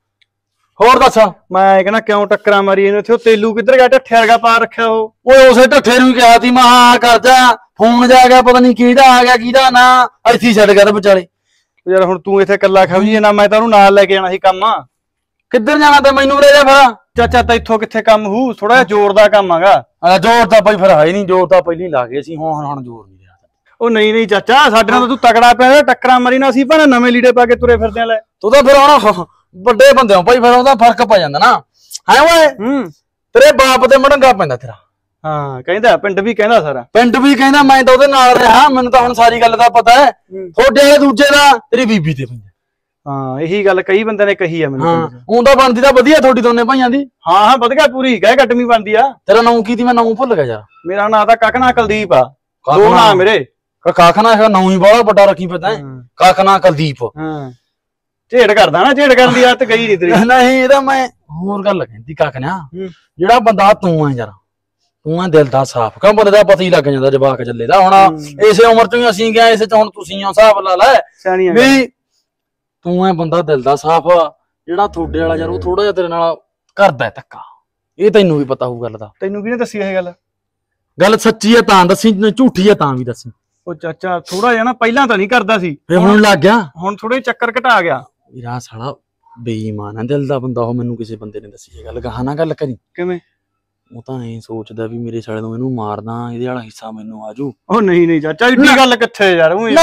ਹੋਰ ਦੱਸ ਮੈਂ ਕਹਿੰਦਾ ਕਿਉਂ ਟੱਕਰਾਂ ਮਾਰੀ ਇਹਨੂੰ ਇੱਥੇ ਤੇਲੂ ਕਿੱਧਰ ਗਿਆ ਢੱਠੇ ਵਰਗਾ ਪਾ ਰੱਖਿਆ ਉਹ ਓਏ ਉਸੇ ਢੱਠੇ ਨੂੰ ਕਿਹਾ ਸੀ ਮੈਂ ਹਾਂ ਕਰ ਜਾ ਫੋਨ ਜਾ ਗਿਆ ਪਤਾ ਨਹੀਂ ਕਿਹਦਾ ਆ ਗਿਆ ਕਿਹਦਾ ਨਾ ਇੱਥੇ ਛੱਡ ਗਿਆ ਤੇ ਵਿਚਾਲੇ ਯਾਰ ਹੁਣ ਤੂੰ ਇੱਥੇ ਇਕੱਲਾ ਖਾਵੀ ਨਾ ਮੈਂ ਤਾਂ ਉਹਨੂੰ ਨਾਲ ਲੈ ਕੇ ਜਾਣਾ ਸੀ ਕੰਮ ਕਿੱਧਰ ਜਾਣਾ ਤੇ ਮੈਨੂੰ ਲੈ ਜਾ ਫਿਰ ਚਾਚਾ ਤਾਂ ਇੱਥੋਂ ਕਿੱਥੇ ਕੰਮ ਹੂ ਥੋੜਾ ਜਿਹਾ ਜ਼ੋਰ ਦਾ ਕੰਮ ਹੈਗਾ ਜ਼ੋਰ ਤਾਂ ਭਾਈ ਫਿਰ ਹੈ ਨਹੀਂ ਜ਼ੋਰ ਤਾਂ ਪਹਿਲਾਂ ਹੀ ਲਾ ਗਏ ਸੀ ਹੁਣ ਜ਼ੋਰ ਨਹੀਂ ਰਿਹਾ ਉਹ ਨਹੀਂ ਚਾਚਾ ਸਾਡੇ ਨਾਲ ਤਾਂ ਤੂੰ ਤਕੜਾ ਪਿਆ ਟੱਕਰਾਂ ਮਾਰੀ ਨਾ ਸੀ ਭਾਵੇਂ ਨਵੇਂ ਲੀੜੇ ਪਾ ਕੇ ਤੁਰੇ ਫਿਰਦੇ ਆ ਲੈ ਤੂੰ ਤਾਂ ਫਿਰ ਹੁਣ ਵੱਡੇ ਬੰਦੇ ਹੋ ਭਾਈ ਫਿਰ ਉਹਦਾ ਫਰਕ ਪੈ ਜਾਂਦਾ ਨਾ ਹੈ ਓਏ ਤੇਰੇ ਬਾਪ ਤੇ ਮੜੰਗਾ ਪੈਂਦਾ ਤੇਰਾ ਹਾਂ ਕਹਿੰਦਾ ਪਿੰਡ ਵੀ ਕਹਿੰਦਾ ਸਾਰਾ ਪਿੰਡ ਵੀ ਕਹਿੰਦਾ ਮੈਂ ਤਾਂ ਉਹਦੇ ਨਾਲ ਰਿਹਾ ਮੈਨੂੰ ਤਾਂ ਹੁਣ ਸਾਰੀ ਗੱਲ ਦਾ ਪਤਾ ਹੈ ਤੁਹਾਡੇ ਵਾਲੇ ਦੂਜੇ ਦਾ ਤੇਰੀ ਬੀਬੀ ਤੇ ਪੈਂਦਾ ਹਾਂ ਇਹੀ ਗੱਲ ਕਈ ਬੰਦੇ ਨੇ ਕਹੀ ਆ ਮੈਨੂੰ ਹਾਂ ਉਹਦਾ ਬਣਦੀ ਤਾਂ ਵਧੀਆ ਤੁਹਾਡੀ ਦੋਨੇ ਭਾਈਆਂ ਦੀ ਹਾਂ ਵਧੀਆ ਪੂਰੀ ਗਏ ਕੱਟਵੀਂ ਬਣਦੀ ਆ ਤੇਰਾ ਨਾਮ ਕੀ ਸੀ ਮੈਂ ਨਾਮ ਭੁੱਲ ਗਿਆ ਯਾਰ ਮੇਰਾ ਨਾਂ ਤਾਂ ਕਕਨਾ ਕੁਲਦੀਪ ਆ ਦੋ ਨਾਂ ਮੇਰੇ ਕਾਖਨਾ ਨਾਮ ਹੀ ਬੜਾ ਵੱਡਾ ਰੱਖੀ ਪਤਾ ਕਾਖਨਾ ਕੁਲਦੀਪ ਹਾਂ ਝੇੜ ਕਰਦਾ ਨਾ ਝੇੜ ਕਰਨ ਦੀ ਆਦਤ ਗਈ ਨਹੀਂ ਤੇਰੀ ਨਹੀਂ ਇਹਦਾ ਮੈਂ ਹੋਰ ਗੱਲ ਕਹਿੰਦੀ ਕਾਖਨਾ ਜਿਹੜਾ ਬੰਦਾ ਤੂੰ ਆ ਯਾਰ ਤੂੰ ਆ ਦਿਲ ਦਾ ਸਾਫ਼ ਕਿਉਂ ਬੰਦੇ ਦਾ ਪਤਾ ਹੀ ਲੱਗ ਜਾਂਦਾ ਜਵਾਕ ਚੱਲੇ ਦਾ ਹੁਣ ਇਸੇ ਉਮਰ ਚ ਹੀ ਅਸੀਂ ਗਏ ਇਸੇ ਚ ਹੁਣ ਤੁਸੀਂ ਆ ਹਿਸਾਬ ਲਾ ਲੈ ਵੀ ਤੂੰ ਐ ਬੰਦਾ ਦਿਲ ਦਾ ਸਾਫ਼ ਜਿਹੜਾ ਤੁਹਾਡੇ ਵਾਲਾ ਯਾਰ ਉਹ ਥੋੜਾ ਜਿਹਾ ਤੇਰੇ ਨਾਲ ਕਰਦਾ ਧੱਕਾ ਇਹ ਤੈਨੂੰ ਵੀ ਪਤਾ ਹੋਊ ਗੱਲ ਦਾ ਤੈਨੂੰ ਕਿਹਨੇ ਦੱਸੀ ਇਹ ਗੱਲ ਸੱਚੀ ਹੈ ਤਾਂ ਦੱਸੀ ਝੂਠੀ ਹੈ ਤਾਂ ਵੀ ਦੱਸੀ ਉਹ ਚਾਚਾ ਥੋੜਾ ਜਿਹਾ ਨਾ ਪਹਿਲਾਂ ਤਾਂ ਨਹੀਂ ਕਰਦਾ ਸੀ ਫੇ ਹੁਣ ਲੱਗ ਗਿਆ ਹੁਣ ਥੋੜੇ ਚੱਕਰ ਘਟਾ ਗਿਆ ਵੀਰਾ ਸਾਲਾ ਬੇਈਮਾਨ ਹੈ ਦਿਲ ਦਾ ਬੰਦਾ ਉਹ ਮੈਨੂੰ ਕਿਸੇ ਬੰਦੇ ਨੇ ਦੱਸੀ ਇਹ ਗੱਲ ਕਹਾਂ ਨਾ ਗੱਲ ਕਰੀ ਕਿਵੇਂ ਉਹ ਤਾਂ ਐਂ ਸੋਚਦਾ ਵੀ ਮੇਰੇ ਸਾਲੇ ਨੂੰ ਇਹਨੂੰ ਮਾਰਦਾ ਇਹਦੇ ਵਾਲਾ ਹਿੱਸਾ ਮੈਨੂੰ ਆਜੂ ਉਹ ਨਹੀਂ ਚਾਚਾ ਏਡੀ ਗੱਲ ਕਿੱਥੇ ਯਾਰ ਨਹੀਂ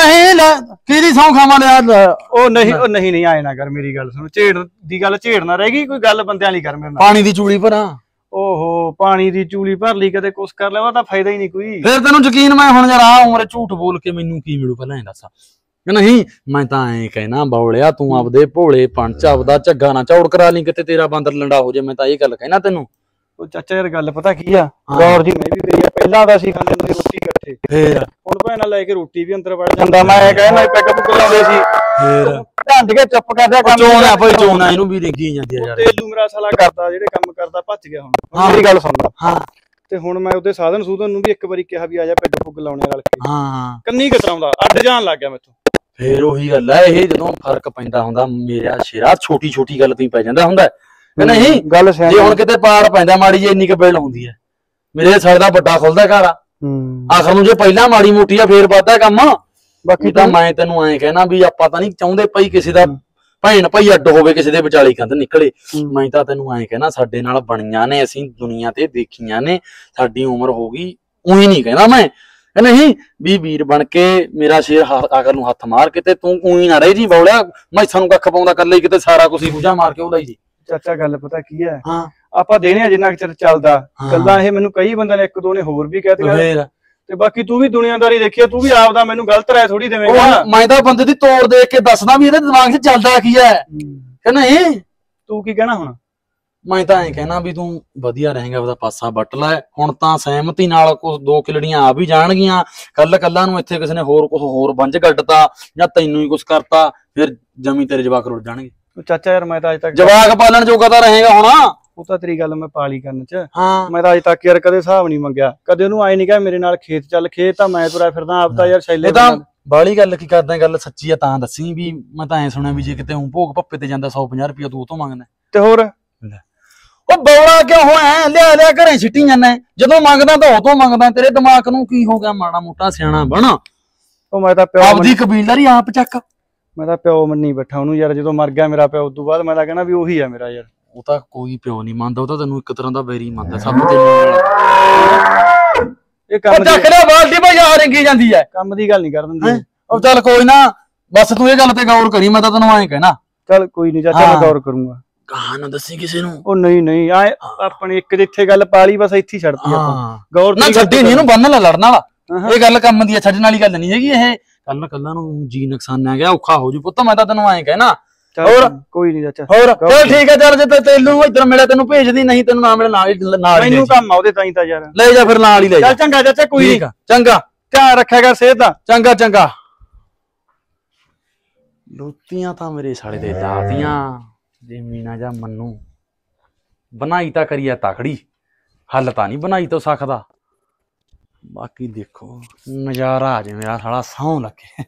ਕਿਹਦੀ ਸੌਂ ਖਾਵਾਂ ਲਿਆ ਉਹ ਨਹੀਂ ਆਏ ਨਾ ਕਰ ਮੇਰੀ ਗੱਲ ਸੁਣ ਝੇੜ ਦੀ ਗੱਲ ਝੇੜ ਨਾ ਰਹਿ ਗਈ ਕੋਈ ਗੱਲ ਬੰਦਿਆਂ ਲਈ ਕਰ ਮੇਰੇ ਨਾਲ ਪਾਣੀ ਦੀ ਚੂਲੀ ਭਰਾਂ ਓਹੋ ਪਾਣੀ ਦੀ ਚੂਲੀ ਭਰ ਲਈ ਕਦੇ ਕੁਛ ਕਰ ਲਿਆ ਤਾਂ ਫਾਇਦਾ ਹੀ ਨਹੀਂ ਕੋਈ ਫਿਰ ਤੈਨੂੰ ਯਕੀਨ ਮੈਂ ਹੁਣ ਯਾਰ ਆ ਉਮਰੇ ਝੂਠ ਬੋਲ ਕੇ ਮੈਨੂੰ ਕੀ ਮਿਲੂ ਪਹਿਲਾਂ ਇਹ ਦੱਸ ਨਹੀਂ ਮੈਂ ਤਾਂ ਐਂ ਕਹਿਣਾ ਬੌਲਿਆ ਤੂੰ ਆਪਦੇ ਭੋਲੇ ਪੰਚ ਆਪਦਾ ਝੱਗਾ ਨਾ ਚੌੜ ਕਰਾ ਲਈ ਕਿਤੇ ਤੇਰਾ ਬਾਂਦਰ ਲੰਡਾ ਹੋ ਜੇ ਮੈਂ ਤਾਂ ਇਹ ਗੱਲ ਕਹਿਣਾ ਤੈਨੂੰ ਉਹ ਚਾਚਾ ਯਾਰ ਗੱਲ ਪਤਾ ਕੀ ਆ ਗੌਰ ਜੀ ਮੈਂ ਵੀ ਕਰੀ ਆ ਪਹਿਲਾਂ ਤਾਂ ਅਸੀਂ ਖਾਂਦੇ ਹੁੰਦੇ ਰੋਟੀ ਇਕੱਠੇ ਫੇਰ ਹੁਣ ਭੈਣਾਂ ਲੈ ਕੇ ਰੋਟੀ ਵੀ ਅੰਦਰ ਵੜ ਜਾਂਦਾ ਮੈਂ ਕਹਿਣਾ ਪੈਗ ਪੁੱਗ ਲਾਉਂਦੇ ਸੀ ਫੇਰ ਢੰਡ ਕੇ ਚੁੱਪ ਕਰਦਾ ਕੰਮ ਚੋਣਾ ਭਾਈ ਚੋਣਾ ਇਹਨੂੰ ਵੀ ਰਿੰਗੀ ਜਾਂਦੀ ਆ ਯਾਰ ਤੇਲੂ ਮੇਰਾ ਸਾਲਾ ਕਰਦਾ ਜਿਹੜੇ ਕੰਮ ਕਰਦਾ ਭੱਜ ਗਿਆ ਹੁਣ ਮੇਰੀ ਗੱਲ ਸੁਣਦਾ ਹਾਂ ਤੇ ਹੁਣ ਮੈਂ ਉਹਦੇ ਸਾਧਨ ਸੂਧਨ ਨੂੰ ਵੀ ਇੱਕ ਵਾਰੀ ਕਿਹਾ ਵੀ ਆ ਜਾ ਪੈਗ ਪੁੱਗ ਲਾਉਣੇ ਰਲ ਕੇ ਹਾਂ ਕੰਨੀ ਕਤਰਾਉਂਦਾ ਅੱਡ ਜਾਣ ਲੱਗ ਗਿਆ ਮੈਥੋਂ ਫੇਰ ਉਹੀ ਗੱਲ ਹੈ ਇਹ ਜਦੋਂ ਫਰਕ ਪੈਂਦਾ ਹੁੰਦਾ ਮੇਰਾ ਸ਼ੇਰਾ ਛੋਟੀ ਗੱਲ ਤੋਂ ਹੀ ਪੈ ਜਾਂਦਾ ਹੁੰਦਾ ਨਹੀਂ ਗੱਲ ਜੇ ਹੁਣ ਕਿਤੇ ਪਾੜ ਪੈਂਦਾ ਮਾੜੀ ਜੀ ਇੰਨੀ ਕੁ ਬਿਲ ਆਉਂਦੀ ਹੈ ਮੇਰੇ ਸਾਲੇ ਦਾ ਵੱਡਾ ਖੁੱਲਦਾ ਘਰ ਆ ਆਖਰ ਨੂੰ ਜੇ ਪਹਿਲਾਂ ਮਾੜੀ ਮੋਟੀ ਆ ਫੇਰ ਵੱਧਦਾ ਕੰਮ ਬਾਕੀ ਤਾਂ ਮੈਂ ਤੈਨੂੰ ਐਂ ਕਹਿਣਾ ਵੀ ਆਪਾਂ ਤਾਂ ਨਹੀਂ ਚਾਹੁੰਦੇ ਭਾਈ ਕਿਸੇ ਦਾ ਭੈਣ ਭਾਈ ਅੱਡ ਹੋਵੇ ਕਿਸੇ ਦੇ ਵਿਚਾਲੇ ਕੰਧ ਨਿਕਲੇ ਮੈਂ ਤਾਂ ਤੈਨੂੰ ਐਂ ਕਹਿਣਾ ਸਾਡੇ ਨਾਲ ਬਣੀਆਂ ਨੇ ਅਸੀਂ ਦੁਨੀਆ ਤੇ ਦੇਖੀਆਂ ਨੇ ਸਾਡੀ ਉਮਰ ਹੋ ਗਈ ਉਹੀ ਨਹੀਂ ਕਹਿੰਦਾ ਮੈਂ ਨਹੀਂ ਵੀ ਵੀਰ ਬਣ ਕੇ ਮੇਰਾ ਸ਼ੇਰ ਆਖਰ ਨੂੰ ਹੱਥ ਮਾਰ ਕੇ ਤੇ ਤੂੰ ਉਹੀ ਨਾ ਰਹੀ ਜੀ ਬੌਲਿਆ ਮੈਂ ਸਾਨੂੰ ਕੱਖ ਪਾਉਂਦਾ ਕਰ ਲਈ ਕਿਤੇ ਸਾਰਾ ਕੁਝ ਹੀ ਬੁਝਾ ਮਾਰ ਕੇ ਉਹ ਲਈ ਜੀ ਚਾਚਾ ਗੱਲ ਪਤਾ ਕੀ ਹੈ ਹਾਂ ਆਪਾਂ ਦੇਣੇ ਆ ਜਿੰਨਾ ਚਿਰ ਚੱਲਦਾ ਗੱਲਾਂ ਇਹ ਮੈਨੂੰ ਕਈ ਬੰਦਿਆਂ ਨੇ ਇੱਕ ਦੋ ਨੇ ਹੋਰ ਵੀ ਕਹਿ ਦਿੱਤਾ ਤੇ ਬਾਕੀ ਤੂੰ ਵੀ ਦੁਨੀਆਦਾਰੀ ਦੇਖਿਆ ਤੂੰ ਵੀ ਆਪਦਾ ਮੈਨੂੰ ਗਲਤ ਰਾਏ ਥੋੜੀ ਦੇਵੇਂਗਾ ਮੈਂ ਤਾਂ ਬੰਦੇ ਦੀ ਤੋੜ ਦੇਖ ਕੇ ਦੱਸਦਾ ਵੀ ਇਹਦੇ ਦਿਮਾਗ 'ਚ ਚੱਲਦਾ ਕੀ ਹੈ ਕਿ ਨਹੀਂ ਤੂੰ ਕੀ ਕਹਿਣਾ ਹੁਣ ਮੈਂ ਤਾਂ ਐਂ ਕਹਿਣਾ ਵੀ ਤੂੰ ਵਧੀਆ ਰਹੇਗਾ ਉਹਦਾ ਪਾਸਾ ਵੱਟ ਲੈ ਹੁਣ ਤਾਂ ਸਹਿਮਤੀ ਨਾਲ ਕੁਝ ਦੋ ਕਿਲੜੀਆਂ ਆ ਵੀ ਜਾਣਗੀਆਂ ਕੱਲਾ ਨੂੰ ਇੱਥੇ ਕਿਸੇ ਨੇ ਕੁਝ ਹੋਰ ਬੰਜ ਗੱਡਤਾ ਜਾਂ ਤੈਨੂੰ ਹੀ ਕੁਝ ਕਰਤਾ ਫਿਰ ਜਮੀ ਤੇਰੇ ਜਵਾਕ ਰੁੱਟ ਜਾਣਗੇ ਚਾਚਾ ਯਾਰ ਮੈਂ ਤਾਂ ਅਜੇ ਤੱਕ ਜਵਾਕ ਪਾਲਣ ਜੋਗਾ ਤਾਂ ਰਹੇਗਾ ਹੁਣ ਉਹ ਤਾਂ ਤੇਰੀ ਗੱਲ ਮੈਂ ਪਾਲੀ ਕਰਨ ਚ ਹਾਂ ਮੈਂ ਤਾਂ ਅਜੇ ਤੱਕ ਯਾਰ ਕਦੇ ਹਿਸਾਬ ਨਹੀਂ ਮੰਗਿਆ ਕਦੇ ਉਹਨੂੰ ਆਏ ਨਹੀਂ ਕਿਹਾ ਮੇਰੇ ਨਾਲ ਖੇਤ ਚੱਲ ਖੇਤ ਤਾਂ ਮੈਂ ਤੁਰਿਆ ਫਿਰਦਾ ਆਪ ਤਾਂ ਯਾਰ ਸ਼ੈਲੇ ਤਾਂ ਬਾਲੀ ਗੱਲ ਕੀ ਕਰਦਾ, ਗੱਲ ਸੱਚੀ ਆ ਤਾਂ ਦੱਸੀ ਵੀ ਮੈਂ ਤਾਂ ਐ ਸੁਣਿਆ ਵੀ ਜੇ ਕਿਤੇ ਊਂ ਭੋਗ ਭੱਪੇ ਤੇ ਜਾਂਦਾ 150 ਰੁਪਇਆ ਤੂੰ ਉਹ ਤੋਂ ਮੰਗਦਾ। ਤੇ ਹੋਰ ਉਹ ਬੌੜਾ ਕਿਉਂ ਹੋਇਆ, ਲਿਆ ਲਿਆ ਘਰੇ ਸਿੱਟੀ ਜਾਂਦਾ, ਜਦੋਂ ਮੰਗਦਾ ਤਾਂ ਉਹ ਤੋਂ ਮੰਗਦਾ। ਤੇਰੇ ਦਿਮਾਗ ਨੂੰ ਕੀ ਹੋ ਗਿਆ, ਮਾੜਾ ਮੋਟਾ ਸਿਆਣਾ ਬਣ। ਉਹ ਮੈਂ ਤਾਂ ਪਿਓ ਆਪਦੀ ਕਬੀਲਦਾਰੀ ਆਪ ਚੱਕ। ਮੈਂ ਤਾਂ ਪਿਓ ਮੰਨੀ ਬੈਠਾ ਉਹਨੂੰ ਯਾਰ, ਜਦੋਂ ਮਰ ਗਿਆ ਮੇਰਾ ਪਿਓ ਉਦੋਂ ਬਾਅਦ ਮੈਂ ਤਾਂ ਕਹਿਣਾ ਵੀ ਉਹੀ ਆ ਮੇਰਾ ਯਾਰ। ਉਹ ਤਾਂ ਕੋਈ ਪਿਓ ਨਹੀਂ ਮੰਨਦਾ, ਉਹ ਤਾਂ ਤੈਨੂੰ ਇੱਕ ਤਰ੍ਹਾਂ ਦਾ ਵੈਰੀ ਮੰਨਦਾ ਸਭ ਤੈਨੂੰ। ਇਹ ਕੰਮ ਚੱਕ ਲਿਆ ਬਾਲਟੀ ਭਾਈ ਆ ਰਿੰਗੀ ਜਾਂਦੀ ਐ, ਕੰਮ ਦੀ ਗੱਲ ਨਹੀਂ ਕਰ ਦਿੰਦੀ। ਉਹ ਚੱਲ ਕੋਈ ਨਾ, ਬਸ ਤੂੰ ਇਹ ਗੱਲ ਤੇ ਗੌਰ ਕਰੀ, ਮੈਂ ਤਾਂ ਤੈਨੂੰ ਐਂ ਕਹਿਣਾ। ਚੱਲ ਕੋਈ ਨਹੀਂ ਚਾਚਾ, ਮੈਂ ਗੌਰ ਕਰੂੰਗਾ। ਕਹਾਂ ਨਾ ਦੱਸੀ ਕਿਸੇ ਨੂੰ। ਉਹ ਨਹੀਂ ਆ ਆਪਣੀ ਇੱਕ ਜਿੱਥੇ ਗੱਲ ਪਾਲੀ ਬਸ ਇੱਥੇ ਹੀ ਛੱਡਤੀ ਆਪਾਂ। ਗੌਰ ਨਾ ਛੱਡੀ ਨਹੀਂ, ਇਹਨੂੰ ਬੰਨ ਲੈ ਲੜਨ ਵਾਲਾ। ਇਹ ਗੱਲ ਕੰਮ ਦੀ ਆ, ਛੱਡਣ ਵਾਲੀ ਗੱਲ ਨਹੀਂ ਹੈਗੀ ਇਹ। ਕੱਲਾ ਨੂੰ ਜੀ ਨੁਕਸਾਨ ਆ ਗਿਆ, ਔਖਾ ਹੋ ਜੂ ਪੁੱਤ, ਮੈਂ ਤਾਂ ਤੈਨੂੰ ਐਂ ਕਹਿਣਾ। ਹੋਰ ਕੋਈ ਨਹੀਂ ਚਾਚਾ, ਹੋਰ ਚੱਲ ਠੀਕ ਹੈ। ਚੱਲ ਜੇ ਤੈਨੂੰ ਇੱਧਰ ਮਿਲਿਆ ਤੈਨੂੰ ਭੇਜਦੀ, ਨਹੀਂ ਤੈਨੂੰ ਨਾ ਮਿਲੇ ਨਾਲ ਹੀ ਮੈਨੂੰ ਕੰਮ ਆ ਉਹਦੇ ਤਾਂ ਹੀ ਤਾਂ ਯਾਰ। ਲੈ ਜਾ ਫਿਰ, ਨਾਲ ਹੀ ਲੈ ਜਾ। ਚੱਲ ਚੰਗਾ ਚਾਚਾ, ਕੋਈ ਨਹੀਂ, ਚੰਗਾ ਧਿਆਨ ਰੱਖਿਆ ਕਰ ਸਿਹਤ ਦਾ। ਚੰਗਾ ਚੰਗਾ। ਲੁੱਤੀਆਂ ਤਾਂ ਮੇਰੇ ਸਾਲੇ ਦੇ ਲਾਤੀਆਂ, ਜੇ ਮੀਨਾ ਜਾਂ ਮੰਨੂ ਬਣਾਈ ਤਾਂ ਕਰੀਆ ਤਕੜੀ, ਹੱਲ ਤਾਂ ਨਹੀਂ ਬਣਾਈ ਤੋਂ ਸਕਦਾ। ਬਾਕੀ ਦੇਖੋ ਨਜ਼ਾਰਾ ਆ ਜੇ ਮੇਰਾ ਸਾਲਾ, ਸੌਂ ਲੱਗੇ।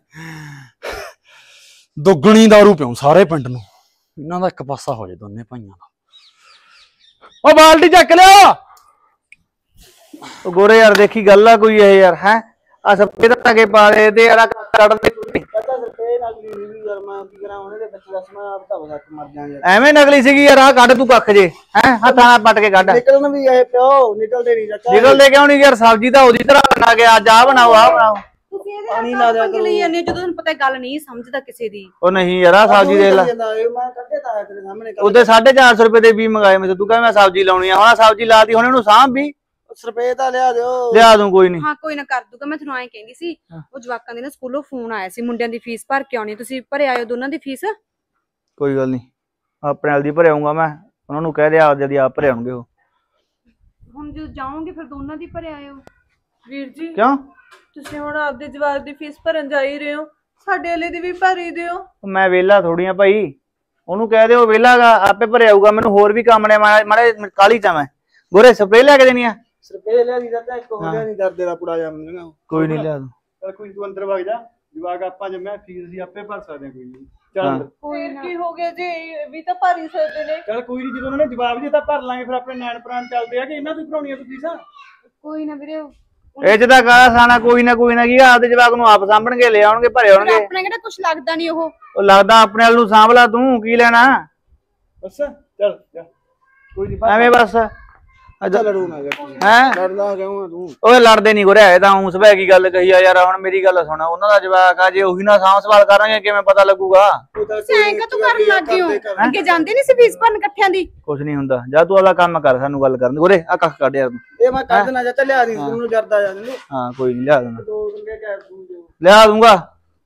ਦੁੱਗਣੀ ਦਾਰੂ ਪਿਉ ਸਾਰੇ ਪਿੰਡ ਨੂੰ, ਇਹਨਾਂ ਦਾ ਇੱਕ ਪਾਸਾ ਹੋ ਜਾਏ ਦੋਨੇ ਭਾਈਆਂ ਦਾ। ਉਹ ਬਾਲਟੀ ਚੱਕ ਲਿਆ। ਉਹ ਗੋਰੇ ਯਾਰ ਦੇਖੀ ਗੱਲ ਆ ਕੋਈ ਇਹ ਯਾਰ ਹੈ ਆ ਸਪੇ ਤਾਂ ਕੇ ਪਾ ਦੇ ਤੇ ਯਾਰ ਕੱਢਦੇ ਪਤਾ ਸਪੇ ਨਕਲੀ ਸੀ ਯਾਰ, ਮੈਂ ਕੀ ਕਰਾਂ ਉਹਨੇ ਦੇ ਵਿੱਚ ਦੱਸ ਮੈਂ ਆਪ ਤਾਂ ਸੱਚ ਮਰ ਜਾਾਂਗੇ। ਐਵੇਂ ਨਕਲੀ ਸੀਗੀ ਯਾਰ, ਆ ਕੱਢ ਤੂੰ ਕੱਖ ਜੇ ਹੈ ਹੱਥਾਂ ਨਾਲ ਪੱਟ ਕੇ ਕੱਢ। ਨਿਕਲਣ ਵੀ ਇਹ ਪਿਓ ਨਿਕਲਦੇ ਨਹੀਂ ਚਾਚਾ। ਨਿਕਲਦੇ ਕਿਉਂ ਨਹੀਂ ਯਾਰ, ਸਬਜ਼ੀ ਤਾਂ ਉਹਦੀ ਤਰ੍ਹਾਂ ਬਣਾ ਕੇ ਅੱਜ ਆ ਬਣਾਓ ਆ ਬਣਾਓ। ਤੁਸੀਂ ਇਹਦੇ ਪਾਣੀ ਲਾ ਦਿਆ ਕਰੋ ਜਦੋਂ ਤੁਹਾਨੂੰ ਪਤਾ ਗੱਲ ਨਹੀਂ ਸਮਝਦਾ ਕਿਸੇ ਦੀ। ਉਹ ਨਹੀਂ ਯਾਰ ਆ ਸਬਜ਼ੀ ਦੇ ਲੈ, ਮੈਂ ਕੱਢੇ ਤਾਂ ਆਇਆ ਤੇਰੇ ਸਾਹਮਣੇ। ਉਹਦੇ 450 ਰੁਪਏ ਦੇ ਵੀ ਮੰਗਾਏ ਮੈਂ, ਤੂੰ ਕਹਿੰਦਾ ਮੈਂ ਸਬਜ਼ੀ ਲਾਉਣੀ ਆ, ਹੁਣ ਸਬਜ਼ੀ ਲਾਤੀ, ਹੁਣ ਇਹਨੂੰ ਸਾਂਭ ਵੀ। ਰੁਪਏ ਤਾਂ ਲਿਆ ਦਿਓ। ਲਿਆ ਦੂੰ ਕੋਈ ਨਹੀਂ। ਹਾਂ ਕੋਈ ਨਾ ਕਰ ਦੂਗਾ। ਮੈਂ ਤੁਹਾਨੂੰ ਐਂ ਕਹਿੰਦੀ ਸੀ, ਉਹ ਜਵਾਕਾਂ ਦੇ ਨਾ ਸਕੂਲੋਂ ਫੋਨ ਆਇਆ ਸੀ, ਮੁੰਡਿਆਂ ਦੀ ਫੀਸ ਭਰ ਕੇ ਆਉਣੀ, ਤੁਸੀਂ ਭਰੇ ਆਇਓ ਦੋਨਾਂ ਦੀ ਫੀਸ। ਕੋਈ ਗੱਲ ਨਹੀਂ, ਆਪਣੇ ਨਾਲ ਦੀ ਭਰੇ ਆਉਂਗਾ ਮੈਂ, ਉਹਨਾਂ ਨੂੰ ਕਹਿ ਦਿਆ ਜਦੀ ਆਪ ਭਰੇ ਆਉਣਗੇ ਉਹ। ਹੁਣ ਜਦੋਂ ਜਾਓਗੇ ਫਿਰ ਦੋਨਾਂ ਦੀ ਭਰੇ ਆਇਓ। ਵੀਰ ਜੀ ਕਿਉਂ ਤੁਸੀਂ ਹੁਣ ਆਪਦੇ ਜਵਾਕ ਦੀ ਫੀਸ ਭਰਨ ਜਾ ਹੀ ਰਹੇ ਹੋ, ਸਾਡੇ ਵਾਲੇ ਦੀ ਵੀ ਭਰ ਹੀ ਦਿਓ। ਮੈਂ ਵਿਹਲਾ ਥੋੜੀ ਆ ਭਾਈ, ਉਹਨੂੰ ਕਹਿ ਦਿਓ ਵਿਹਲਾਗਾ ਆਪੇ ਭਰੇ ਆਊਗਾ। ਮੈਨੂੰ ਹੋਰ ਵੀ ਕੰਮ ਨੇ, ਮਾੜੇ ਕਾਲੀ ਚ ਮੈਂ। ਗੋਰੇ ਸਪਰੇ ਲਿਆ ਕੇ ਦੇਣੀ ਆ। ਸਪਰੇ ਲਿਆ ਦੀ ਜਾਂਦਾ ਇੱਕ ਹੋ ਗਿਆ ਨਹੀਂ ਦਰਦੇ ਦਾ ਪੁੜਾ ਜਾਵਾਂਗਾ। ਕੋਈ ਨਹੀਂ ਲਿਆ ਦੂੰ। ਚੱਲ ਕੋਈ ਤੂੰ ਅੰਦਰ ਵਗ ਜਾ, ਜਵਾਕ ਆਪਾਂ ਜੰਮਿਆ ਫੀਸ ਦੀ ਆਪੇ ਭਰ ਸਕਦੇ ਕੋਈ ਨਹੀਂ। ਚੱਲ ਫੇਰ ਕੀ ਹੋ ਗਿਆ ਜੀ, ਇਹ ਵੀ ਤਾਂ ਭਰ ਹੀ ਸਕਦੇ ਨੇ। ਚੱਲ ਕੋਈ ਨਹੀਂ, ਜਦੋਂ ਉਹਨਾਂ ਨੇ ਜਵਾਬ ਦਿੱਤਾ ਭਰ ਲਾਂਗੇ, ਫਿਰ ਆਪਣੇ ਨੈਣ ਪ੍ਰਾਣ ਚੱਲਦੇ ਆ ਕਿ ਇਹਨਾਂ ਤੋਂ ਭਰਾਉਣੀਆਂ ਤੂੰ ਫੀਸਾਂ। ਕੋਈ ਨਾ ਵੀਰੇ, ਇਹ ਚ ਤਾਂ ਕਾਲਾ ਸਾਨਾ ਕੋਈ ਨਾ ਕੀ ਆਪਦੇ ਜਵਾਕ ਨੂੰ ਆਪ ਸਾਂਭਣਗੇ, ਲੈ ਆਉਣਗੇ, ਭਰੇ ਆਉਣਗੇ। ਆਪਣੇ ਕਿਹੜਾ ਕੁਝ ਲੱਗਦਾ ਨਹੀਂ ਉਹ ਲੱਗਦਾ ਆਪਣੇ ਵਾਲ ਨੂੰ ਸਾਂਭ ਲਾ ਤੂੰ, ਕੀ ਲੈਣਾ ਬਸ। ਚੱਲ ਜਾ ਕੋਈ ਨਹੀਂ, ਐਵੇਂ ਬਸ ਲੜੂ ਨਾ ਹੈ ਲੜਦਾ ਕਿਉਂ ਤੂੰ? ਓਏ ਲੜਦੇ ਨਹੀਂ ਗੁਰਿਆ, ਇਹ ਤਾਂ ਹੂੰ ਸਭੈ ਕੀ ਗੱਲ ਕਹੀ ਆ ਯਾਰ। ਹੁਣ ਮੇਰੀ ਗੱਲ ਸੁਣ, ਉਹਨਾਂ ਦਾ ਜਵਾਕ ਆ, ਜੇ ਉਹੀ ਨਾ ਸਾਂਭ ਸੰਭਾਲ ਕਰਾਂਗੇ ਕਿਵੇਂ ਪਤਾ ਲੱਗੂਗਾ। ਸੈਂਕਾ ਤੂੰ ਕਰਨ ਲੱਗ ਗਿਓ, ਅੱਗੇ ਜਾਂਦੇ ਨਹੀਂ ਸੀ ਫੀਸ ਭਰਨ ਇਕੱਠਿਆਂ ਦੀ। ਕੁਛ ਨਹੀਂ ਹੁੰਦਾ, ਜਾ ਤੂੰ ਆਪਦਾ ਕੰਮ ਕਰ, ਸਾਨੂੰ ਗੱਲ ਕਰਨ ਗੁਰੇ ਆ ਕੱਖ ਕੱਢ ਯਾਰ ਤੂੰ। ਇਹ ਮੈਂ ਕੱਢ ਦੇਣਾ ਚਾਚਾ, ਲਿਆ ਦੀ ਤੈਨੂੰ ਜਰਦਾ ਜਾ ਤੈਨੂੰ। ਹਾਂ ਕੋਈ ਨਹੀਂ ਲਿਆ ਦੇਣਾ, ਲਿਆ ਦੂੰਗਾ।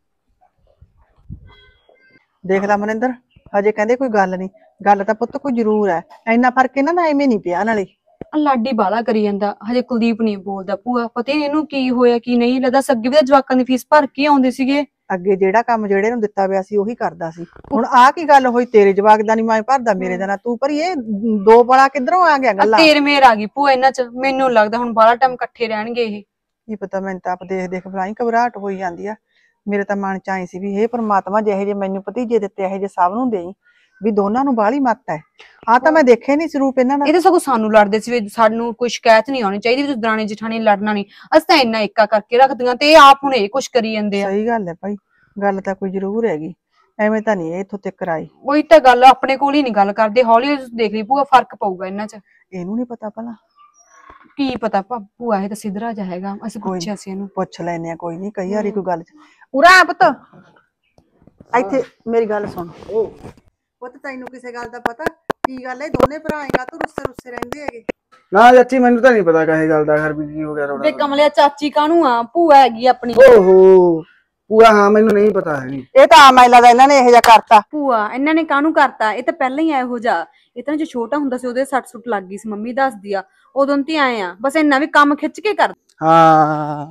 ਦੇਖ ਲੈ ਮਨਿੰਦਰ, ਹਜੇ ਕਹਿੰਦੇ ਕੋਈ ਗੱਲ ਨਹੀਂ, ਗੱਲ ਤਾਂ ਪੁੱਤ ਕੋਈ ਜ਼ਰੂਰ ਹੈ। ਇੰਨਾ ਫਰਕ ਇਹਨਾਂ ਦਾ ਐਵੇਂ ਨਹੀਂ ਪਿਆ। ਨਾਲੇ ਲਾਡੀ ਬਾਲਾ ਕਰੀ ਜਾਂਦਾ, ਹਜੇ ਕੁਲਦੀਪ ਨਹੀਂ ਬੋਲਦਾ। ਭੂਆ ਪਤਾ ਨੀ ਇਹਨੂੰ ਕੀ ਹੋਇਆ ਕੀ ਨਹੀਂ ਲੱਗਦਾ। ਅੱਗੇ ਵੀ ਤਾਂ ਜਵਾਕਾਂ ਦੀ ਫੀਸ ਭਰ ਕੇ ਆਉਂਦੇ ਸੀਗੇ। ਅੱਗੇ ਜਿਹੜਾ ਕੰਮ ਜਿਹੜੇ ਨੂੰ ਦਿੱਤਾ ਪਿਆ ਸੀ ਉਹੀ ਕਰਦਾ ਸੀ। ਹੁਣ ਆਹ ਕੀ ਗੱਲ ਹੋਈ, ਤੇਰੇ ਜਵਾਕ ਦਾ ਨੀ ਮੈਂ ਭਰਦਾ, ਮੇਰੇ ਦਾ ਨਾ ਤੂੰ ਭਰੀ। ਇਹ ਦੋ ਬੜਾ ਕਿੱਧਰੋਂ ਆ ਗਿਆ ਗੱਲਾਂ? ਤੇਰ ਮੇਰ ਆ ਗਈ ਭੂਆ ਇਹਨਾਂ ਚ। ਮੈਨੂੰ ਲੱਗਦਾ ਹੁਣ ਬਾਲਾ ਟਾਈਮ ਇਕੱਠੇ ਰਹਿਣਗੇ ਇਹ। ਕੀ ਪਤਾ, ਮੈਨੂੰ ਤਾਂ ਆਪ ਦੇਖ ਦੇਖ ਬਲਾਈ ਘਬਰਾਹਟ ਹੋਈ ਜਾਂਦੀ ਆ। ਮੇਰੇ ਤਾਂ ਮਨ ਚ ਆਈ ਸੀ ਵੀ ਇਹ ਪਰਮਾਤਮਾ ਜਿਹੇ ਜੇ ਮੈਨੂੰ ਭਤੀਜੇ ਦਿੱਤੇ ਇਹੋ ਜੇ ਸਭ ਨੂੰ ਦੇਈ, ਵੀ ਦੋਨਾਂ ਨੂੰ ਬਾਹਲੀ ਮੱਤ ਹੈ। ਆ ਤਾਂ ਮੈਂ ਦੇਖਿਆ ਨਹੀਂ ਸਰੂਪ ਇਹਨਾਂ ਦਾ। ਇਹ ਤਾਂ ਸਗੋਂ ਸਾਨੂੰ ਲੜਦੇ ਸੀ ਵੀ ਸਾਨੂੰ ਕੋਈ ਸ਼ਿਕਾਇਤ ਨਹੀਂ ਆਉਣੀ ਚਾਹੀਦੀ, ਵੀ ਤੁਸੀਂ ਦਰਾਣੀ ਜਠਾਣੀ ਲੜਨਾ ਨਹੀਂ। ਅਸੀਂ ਤਾਂ ਇੰਨਾ ਏਕਾ ਕਰਕੇ ਰੱਖਦੀਆਂ ਤੇ ਇਹ ਆਪ ਹੁਣ ਇਹ ਕੁਛ ਕਰੀ ਜਾਂਦੇ ਆ। ਸਹੀ ਗੱਲ ਹੈ ਭਾਈ, ਗੱਲ ਤਾਂ ਕੋਈ ਜ਼ਰੂਰ ਹੈਗੀ। ਐਵੇਂ ਤਾਂ ਨਹੀਂ ਇੱਥੋਂ ਤੱਕ ਆਈ। ਉਹੀ ਤਾਂ ਗੱਲ, ਆਪਣੇ ਕੋਲ ਹੀ ਨਹੀਂ ਗੱਲ ਕਰਦੇ। ਹੌਲੀ ਹੌਲੀ ਦੇਖ ਲਈ ਭੂਆ, ਫਰਕ ਪਊਗਾ ਇਹਨਾਂ ਚ। ਇਹਨੂੰ ਨਹੀਂ ਪਤਾ ਭਲਾ? ਕੀ ਪਤਾ ਭੂਆ, ਇਹ ਤਾਂ ਸਿੱਧਰਾ ਜਿਹਾ ਹੈਗਾ। ਅਸੀਂ ਪੁੱਛਿਆ ਸੀ ਇਹਨੂੰ। ਪੁੱਛ ਲੈਨੇ ਆ, ਕੋਈ ਨਹੀਂ, ਕਈ ਵਾਰੀ ਕੋਈ ਗੱਲ ਉਰਾ ਆ ਪੁੱਤ, ਇੱਥੇ ਮੇਰੀ ਗੱਲ ਸੁਣ। ਪੁੱਤ ਤੈਨੂੰ ਕਿਸੇ ਗੱਲ ਦਾ ਪਤਾ? ਕੀ ਗੱਲ ਹੈ, ਦੋਨੇ ਭਰਾ ਕਾ ਤੂੰ ਰੁੱਸੇ ਰਹਿੰਦੇ ਹੈਗੇ? ਨਾ ਚਾਚੀ ਮੈਨੂੰ ਤਾਂ ਨਹੀਂ ਪਤਾ ਕਹੇ ਗੱਲ ਦਾ, ਖਰ ਵੀ ਕੀ ਹੋ ਗਿਆ ਥੋੜਾ। ਵੇ ਕਮਲਿਆ, ਚਾਚੀ ਕਾਹਨੂੰ ਆ, ਭੂਆ ਹੈਗੀ ਆਪਣੀ। ਓਹੋ ਭੂਆ, ਹਾਂ ਮੈਨੂੰ ਨਹੀਂ ਪਤਾ ਹੈ। ਇਹ ਤਾਂ ਮੈਲਾ ਦਾ ਇਹਨਾਂ ਨੇ ਇਹੋ ਜਿਹਾ ਕਰਤਾ। ਭੂਆ ਇਹਨਾਂ ਨੇ ਕਾਹਨੂੰ ਕਰਤਾ? ਇਹ ਤਾਂ ਪਹਿਲਾਂ ਹੀ ਇਹੋ ਜਿਹਾ। ਇਹ ਤਾਂ ਜੋ ਛੋਟਾ ਹੁੰਦਾ ਸੀ ਉਹਦੇ ਸੱਟ ਸੁੱਟ ਲੱਗ ਗਈ ਸੀ, ਮੰਮੀ ਦੱਸਦੀ ਆ। ਉਦੋਂ ਤੇ ਆਏ ਆ, ਬਸ ਇੰਨਾ ਵੀ ਕੰਮ ਖਿੱਚ ਕੇ ਕਰ। ਹਾਂ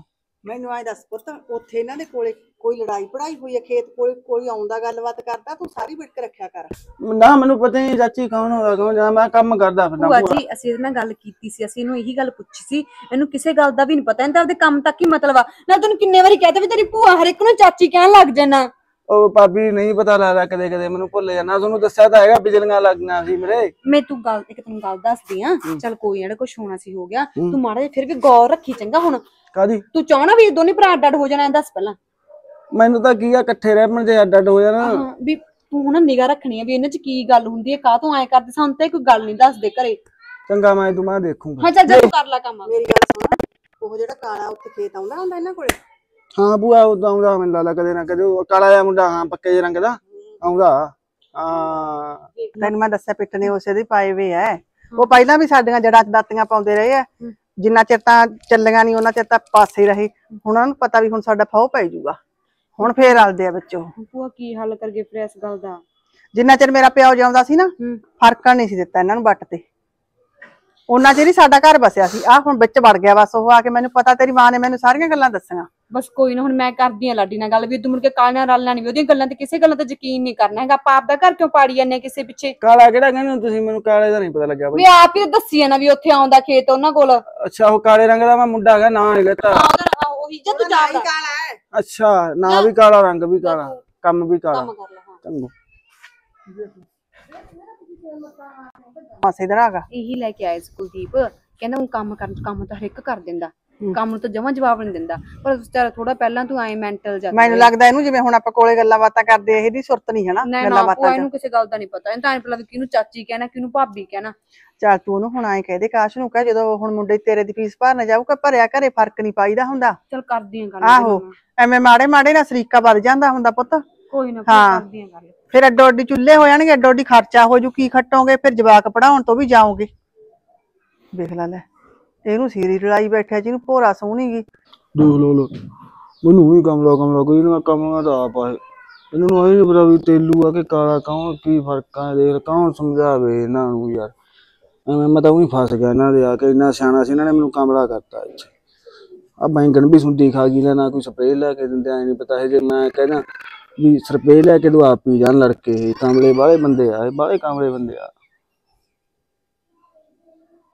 ਮੈਨੂੰ ਐ ਦੱਸ ਪੁੱਤ, ਉੱਥੇ ਇਹਨਾਂ ਦੇ ਕੋਲੇ ਕੋਈ ਲੜਾਈ ਪੜਾਈ ਹੋਈ ਹੈ? ਖੇਤ ਕੋਲ ਕੋਈ ਆਉਂਦਾ ਗੱਲਬਾਤ ਕਰਦਾ? ਤੂੰ ਸਾਰੀ ਵਿਟਕ ਰੱਖਿਆ ਕਰ। ਨਾ ਮੈਨੂੰ ਪਤਾ ਨਹੀਂ ਚਾਚੀ ਕੌਣ ਹੋਦਾ ਕੌਣ ਜਾਂ ਮੈਂ ਕੰਮ ਕਰਦਾ ਫਿਰਦਾ ਭੂਆ ਜੀ ਅਸੀਂ ਇਹਦੇ ਨਾਲ ਗੱਲ ਕੀਤੀ ਸੀ, ਅਸੀਂ ਇਹਨੂੰ ਇਹੀ ਗੱਲ ਪੁੱਛੀ ਸੀ, ਇਹਨੂੰ ਕਿਸੇ ਗੱਲ ਦਾ ਵੀ ਨਹੀਂ ਪਤਾ, ਇਹਦਾ ਆਪਦੇ ਕੰਮ ਤੱਕ ਹੀ ਮਤਲਬ ਆ। ਨਾ ਤੈਨੂੰ ਕਿੰਨੇ ਵਾਰੀ ਕਹਤਾ ਵੀ ਤੇਰੀ ਭੂਆ ਹਰ ਇੱਕ ਨੂੰ ਚਾਚੀ ਕਹਿਣ ਲੱਗ ਜਾਣਾ। ਉਹ ਭਾਬੀ ਨਹੀਂ ਪਤਾ ਲੱਗਦਾ, ਕਦੇ ਕਦੇ ਮੈਨੂੰ ਭੁੱਲ ਜਾਂਦਾ। ਤੁਹਾਨੂੰ ਦੱਸਿਆ ਤਾਂ ਹੈਗਾ ਬਿਜਲੀਆਂ ਲੱਗੀਆਂ ਸੀ ਮੇਰੇ। ਮੈਂ ਤੂੰ ਗੱਲ ਇੱਕ ਤੈਨੂੰ ਗੱਲ ਦੱਸਦੀ ਆ, ਚੱਲ ਕੋਈ ਜਿਹੜਾ ਕੁਛ ਹੋਣਾ ਸੀ ਹੋ ਗਿਆ, ਤੂੰ ਮਾੜਾ ਜਿਹਾ ਫਿਰ ਵੀ ਗੌਰ ਰੱਖੀ ਚੰਗਾ। ਹੁਣ ਕਾਦੀ ਤੂੰ ਚਾਹਣਾ ਵੀ ਦੋਨੇ ਭਰਾ ਅੱਡ ਹੋ ਜਾਣਾ, ਦੱਸ ਪਹਿਲਾਂ। ਮੈਨੂੰ ਤਾਂ ਕੀ ਆ ਇਕੱਠੇ ਰਹਿਣ ਜੇ ਅੱਡ ਅੱਡ ਹੋ ਜਾਣਾ। ਵੀ ਤੂੰ ਨਾ ਨਿਗਾਹ ਰੱਖਣੀ ਆ ਵੀ ਇਹਨਾਂ ਚ ਕੀ ਗੱਲ ਹੁੰਦੀ ਹੈ, ਕਾਹ ਤੋਂ ਐ ਕਰਦੇ, ਸਾਨੂੰ ਤਾਂ ਕੋਈ ਗੱਲ ਨਹੀਂ ਦੱਸਦੇ ਘਰੇ। ਚੰਗਾ ਮੈਂ ਤੂੰ ਦੇਖੂੰਗਾ। ਹਾਂ ਚੱਲ ਤੂੰ ਕਰ ਲੈ ਕੰਮ। ਮੇਰੀ ਗੱਲ ਸੁਣ, ਉਹ ਜਿਹੜਾ ਕਾਲਾ ਉੱਥੇ ਖੇਤ ਆਉਂਦਾ ਹੁੰਦਾ ਇਹਨਾਂ ਕੋਲੇ? ਹਾਂ ਬੂਆ ਉਦੋਂ ਆਉਂਦਾ ਮੈਨੂੰ ਲੱਗਦਾ ਕਦੇ ਨਾ ਕਦੇ। ਉਹ ਕਾਲਾ ਜਿਹਾ ਮੁੰਡਾ, ਹਾਂ ਪੱਕੇ ਜਿਹੇ ਰੰਗ ਦਾ ਆਉਂਦਾ। ਹਾਂ ਤੈਨੂੰ ਮੈਂ ਦੱਸਿਆ ਪਿੱਟਨੇ ਉਸੇ ਦੇ ਪਾਏ ਵੇ ਐ। ਉਹ ਪਹਿਲਾਂ ਵੀ ਸਾਡੀਆਂ ਜੜਾਂ ਚ ਦਾਤੀਆਂ ਪਾਉਂਦੇ ਰਹੇ ਆ, ਜਿੰਨਾ ਚਿਰ ਤਾਂ ਚੱਲੀਆਂ ਨਹੀਂ ਉਹਨਾਂ ਚਿਰ ਤਾਂ ਪਾਸੇ ਰਹੇ। ਹੁਣ ਉਹਨਾਂ ਨੂੰ ਪਤਾ ਵੀ ਹੁਣ ਸਾਡਾ ਫਾਹ ਪੈ ਜਾਊਗਾ, ਹੁਣ ਫੇਰ ਰਲਦੇ ਆ ਵਿੱਚੋਂ। ਭੂਆ ਕੀ ਹੱਲ ਕਰਗੇ ਫਿਰ ਇਸ ਗੱਲ ਦਾ? ਜਿੰਨਾ ਚਿਰ ਮੇਰਾ ਪਿਓ ਜਿਉਂਦਾ ਸੀ ਨਾ, ਫਰਕ ਨਹੀਂ ਸੀ ਦਿੱਤਾ ਇਹਨਾਂ ਨੂੰ ਵੱਟ ਤੇ। ਉਹਨਾਂ ਚਿਰ ਹੀ ਸਾਡਾ ਘਰ ਬਸਿਆ ਸੀ। ਆਹ ਹੁਣ ਵਿੱਚ ਵੜ ਗਿਆ ਬਸ ਉਹ ਆ ਕੇ। ਮੈਨੂੰ ਪਤਾ ਤੇਰੀ ਮਾਂ ਨੇ ਮੈਨੂੰ ਸਾਰੀਆਂ ਗੱਲਾਂ ਦੱਸੀਆਂ। ਬਸ ਕੋਈ ਨਾ, ਹੁਣ ਮੈਂ ਕਰਦੀ ਆ ਲਾਡੀ ਨਾਲ ਗੱਲ ਵੀ ਤੂੰ ਮੁੜ ਕੇ ਕਾਲੇ ਨਾਲ ਰਲਣਾ ਨਹੀਂ, ਉਹਦੀਆਂ ਗੱਲਾਂ ਤੇ ਕਿਸੇ ਗੱਲਾਂ ਤੇ ਯਕੀਨ ਨਹੀਂ ਕਰਨਾ ਹੈਗਾ। ਆਪਾਂ ਆਪਦਾ ਘਰ ਕਿਉਂ ਪਾੜੀ ਜਾਂਦੇ ਕਿਸੇ ਪਿੱਛੇ? ਕਾਲਾ ਕਿਹੜਾ ਕਹਿੰਦੇ ਤੁਸੀਂ? ਮੈਨੂੰ ਕਾਲੇ ਦਾ ਨਹੀਂ ਪਤਾ ਲੱਗਿਆ ਵੀ ਆਪ ਹੀ ਦੱਸੀ ਆ ਨਾ ਵੀ ਉੱਥੇ ਆਉਂਦਾ ਖੇਤ ਉਹਨਾਂ ਕੋਲ। ਅੱਛਾ ਉਹ ਕਾਲੇ ਰੰਗ ਦਾ ਮੈਂ ਮੁੰਡਾ ਹੈਗਾ, ਨਾਂ ਨਹੀਂ ਲੈਤਾ। ਉਹੀ ਜੇ ਤੂੰ ਜਾਣਦਾ। ਅੱਛਾ ਨਾਂ ਵੀ ਕਾਲਾ, ਰੰਗ ਵੀ ਕਾਲਾ, ਕੰਮ ਵੀ ਕਾਲਾ। ਕੰਮ ਕਰ ਲੈ। ਹਾਂ ਚੰਗਾ ਮਾਸੇ ਦਾ ਹੈਗਾ ਇਹੀ ਲੈ ਕੇ ਆਏ ਸੀ ਕੁਲਦੀਪ, ਕਹਿੰਦਾ ਉਹ ਕੰਮ ਤਾਂ ਹਰ ਇੱਕ ਕਰ ਦਿੰਦਾ, ਕੰਮ ਨੂੰ ਤਾਂ ਜਮਾਂ ਜਵਾਬ ਨਹੀਂ ਦਿੰਦਾ। ਪਰ ਚੱਲ ਥੋੜਾ ਪਹਿਲਾਂ ਤੂੰ ਐ ਮੈਂਟਲ ਜਾ। ਮੈਨੂੰ ਲੱਗਦਾ ਇਹਨੂੰ ਜਿਵੇਂ ਹੁਣ ਆਪਾਂ ਕੋਲੇ ਗੱਲਾਂ ਬਾਤਾਂ ਕਰਦੇ ਇਹਦੀ ਸੁਰਤ ਨਹੀਂ ਹੈ ਨਾ ਗੱਲਾਂ ਬਾਤਾਂ। ਇਹਨੂੰ ਕਿਸੇ ਗੱਲ ਦਾ ਨਹੀਂ ਪਤਾ, ਇਹਨੂੰ ਤਾਂ ਐ ਪਤਾ ਵੀ ਕਿਹਨੂੰ ਚਾਚੀ ਕਹਿਣਾ, ਕਿਹਨੂੰ ਭਾਬੀ ਕਹਿਣਾ। ਚੱਲ ਤੂੰ ਉਹਨੂੰ ਹੁਣ ਐਂ ਕਹਿ ਦੇ, ਕਾਸ਼ ਨੂੰ ਕਹਿ ਜਦੋਂ ਹੁਣ ਮੁੰਡੇ ਤੇਰੇ ਦੀ ਫੀਸ ਭਰਨ ਜਾਊਗਾ, ਭਰਿਆ ਘਰੇ ਫਰਕ ਨਹੀਂ ਪਾਈਦਾ ਹੁੰਦਾ। ਚੱਲ ਕਰਦੀ ਆਂ ਗੱਲ। ਆਹੋ ਐਵੇਂ ਮਾੜੇ ਮਾੜੇ ਨਾਲ ਸਰੀਕਾ ਵੱਧ ਜਾਂਦਾ ਹੁੰਦਾ ਪੁੱਤ। ਕੋਈ ਨਾ ਕਰਦੀ ਆਂ ਗੱਲ। ਫਿਰ ਅੱਡੋ ਅੱਡੀ ਚੁੱਲ੍ਹੇ ਹੋ ਜਾਣਗੇ, ਅੱਡੋ ਅੱਡੀ ਖਰਚਾ ਹੋ ਜੂ, ਕੀ ਖੱਟੋਗੇ ਫਿਰ? ਜਵਾਕ ਪੜਾਉਣ ਤੋਂ ਵੀ ਜਾਓਗੇ। ਵੇਖ ਲੈ ਇਹਨੂੰ ਸੀਰੀ ਲੜਾਈ ਬੈਠਿਆ ਜਿਹਨੂੰ ਭੋਰਾ ਸੋਹਣੀ ਗੀ। ਦੇਖ ਲੋ ਮੈਨੂੰ ਵੀ ਕਮਲਾ ਕੋਈ ਨਾ ਕਮਲਾ ਤਾਂ ਆਪ ਆ। ਇਹਨਾਂ ਨੂੰ ਇਹ ਨੀ ਪਤਾ ਵੀ ਤੇਲੂ ਆ ਕਿ ਕਾਲਾ, ਕੌਣ ਕੀ ਫਰਕ ਆ। ਦੇਖ ਕੌਣ ਸਮਝਾਵੇ ਇਹਨਾਂ ਨੂੰ ਯਾਰ। ਐਵੇਂ ਮੈਂ ਤਾਂ ਉਹੀ ਫਸ ਗਿਆ ਇਹਨਾਂ ਦੇ ਆ ਕੇ। ਇੰਨਾ ਸਿਆਣਾ ਸੀ, ਇਹਨਾਂ ਨੇ ਮੈਨੂੰ ਕਮਲਾ ਕਰਤਾ ਇੱਥੇ। ਆ ਬੈਂਗਣ ਵੀ ਸੁੰਡੀ ਖਾ ਗਈ, ਨਾ ਕੋਈ ਸਪਰੇਅ ਲੈ ਕੇ ਦਿੰਦੇ। ਐ ਨੀ ਪਤਾ ਇਹ ਜੇ ਮੈਂ ਕਹਿੰਦਾ ਵੀ ਸਪਰੇਅ ਲੈ ਕੇ ਤੂੰ ਆਪ ਪੀ ਜਾਣ ਲੜਕੇ। ਕਮਲੇ ਬਾਹਲੇ ਬੰਦੇ ਆ, ਬਾਹਲੇ ਕਮਲੇ ਬੰਦੇ ਆ।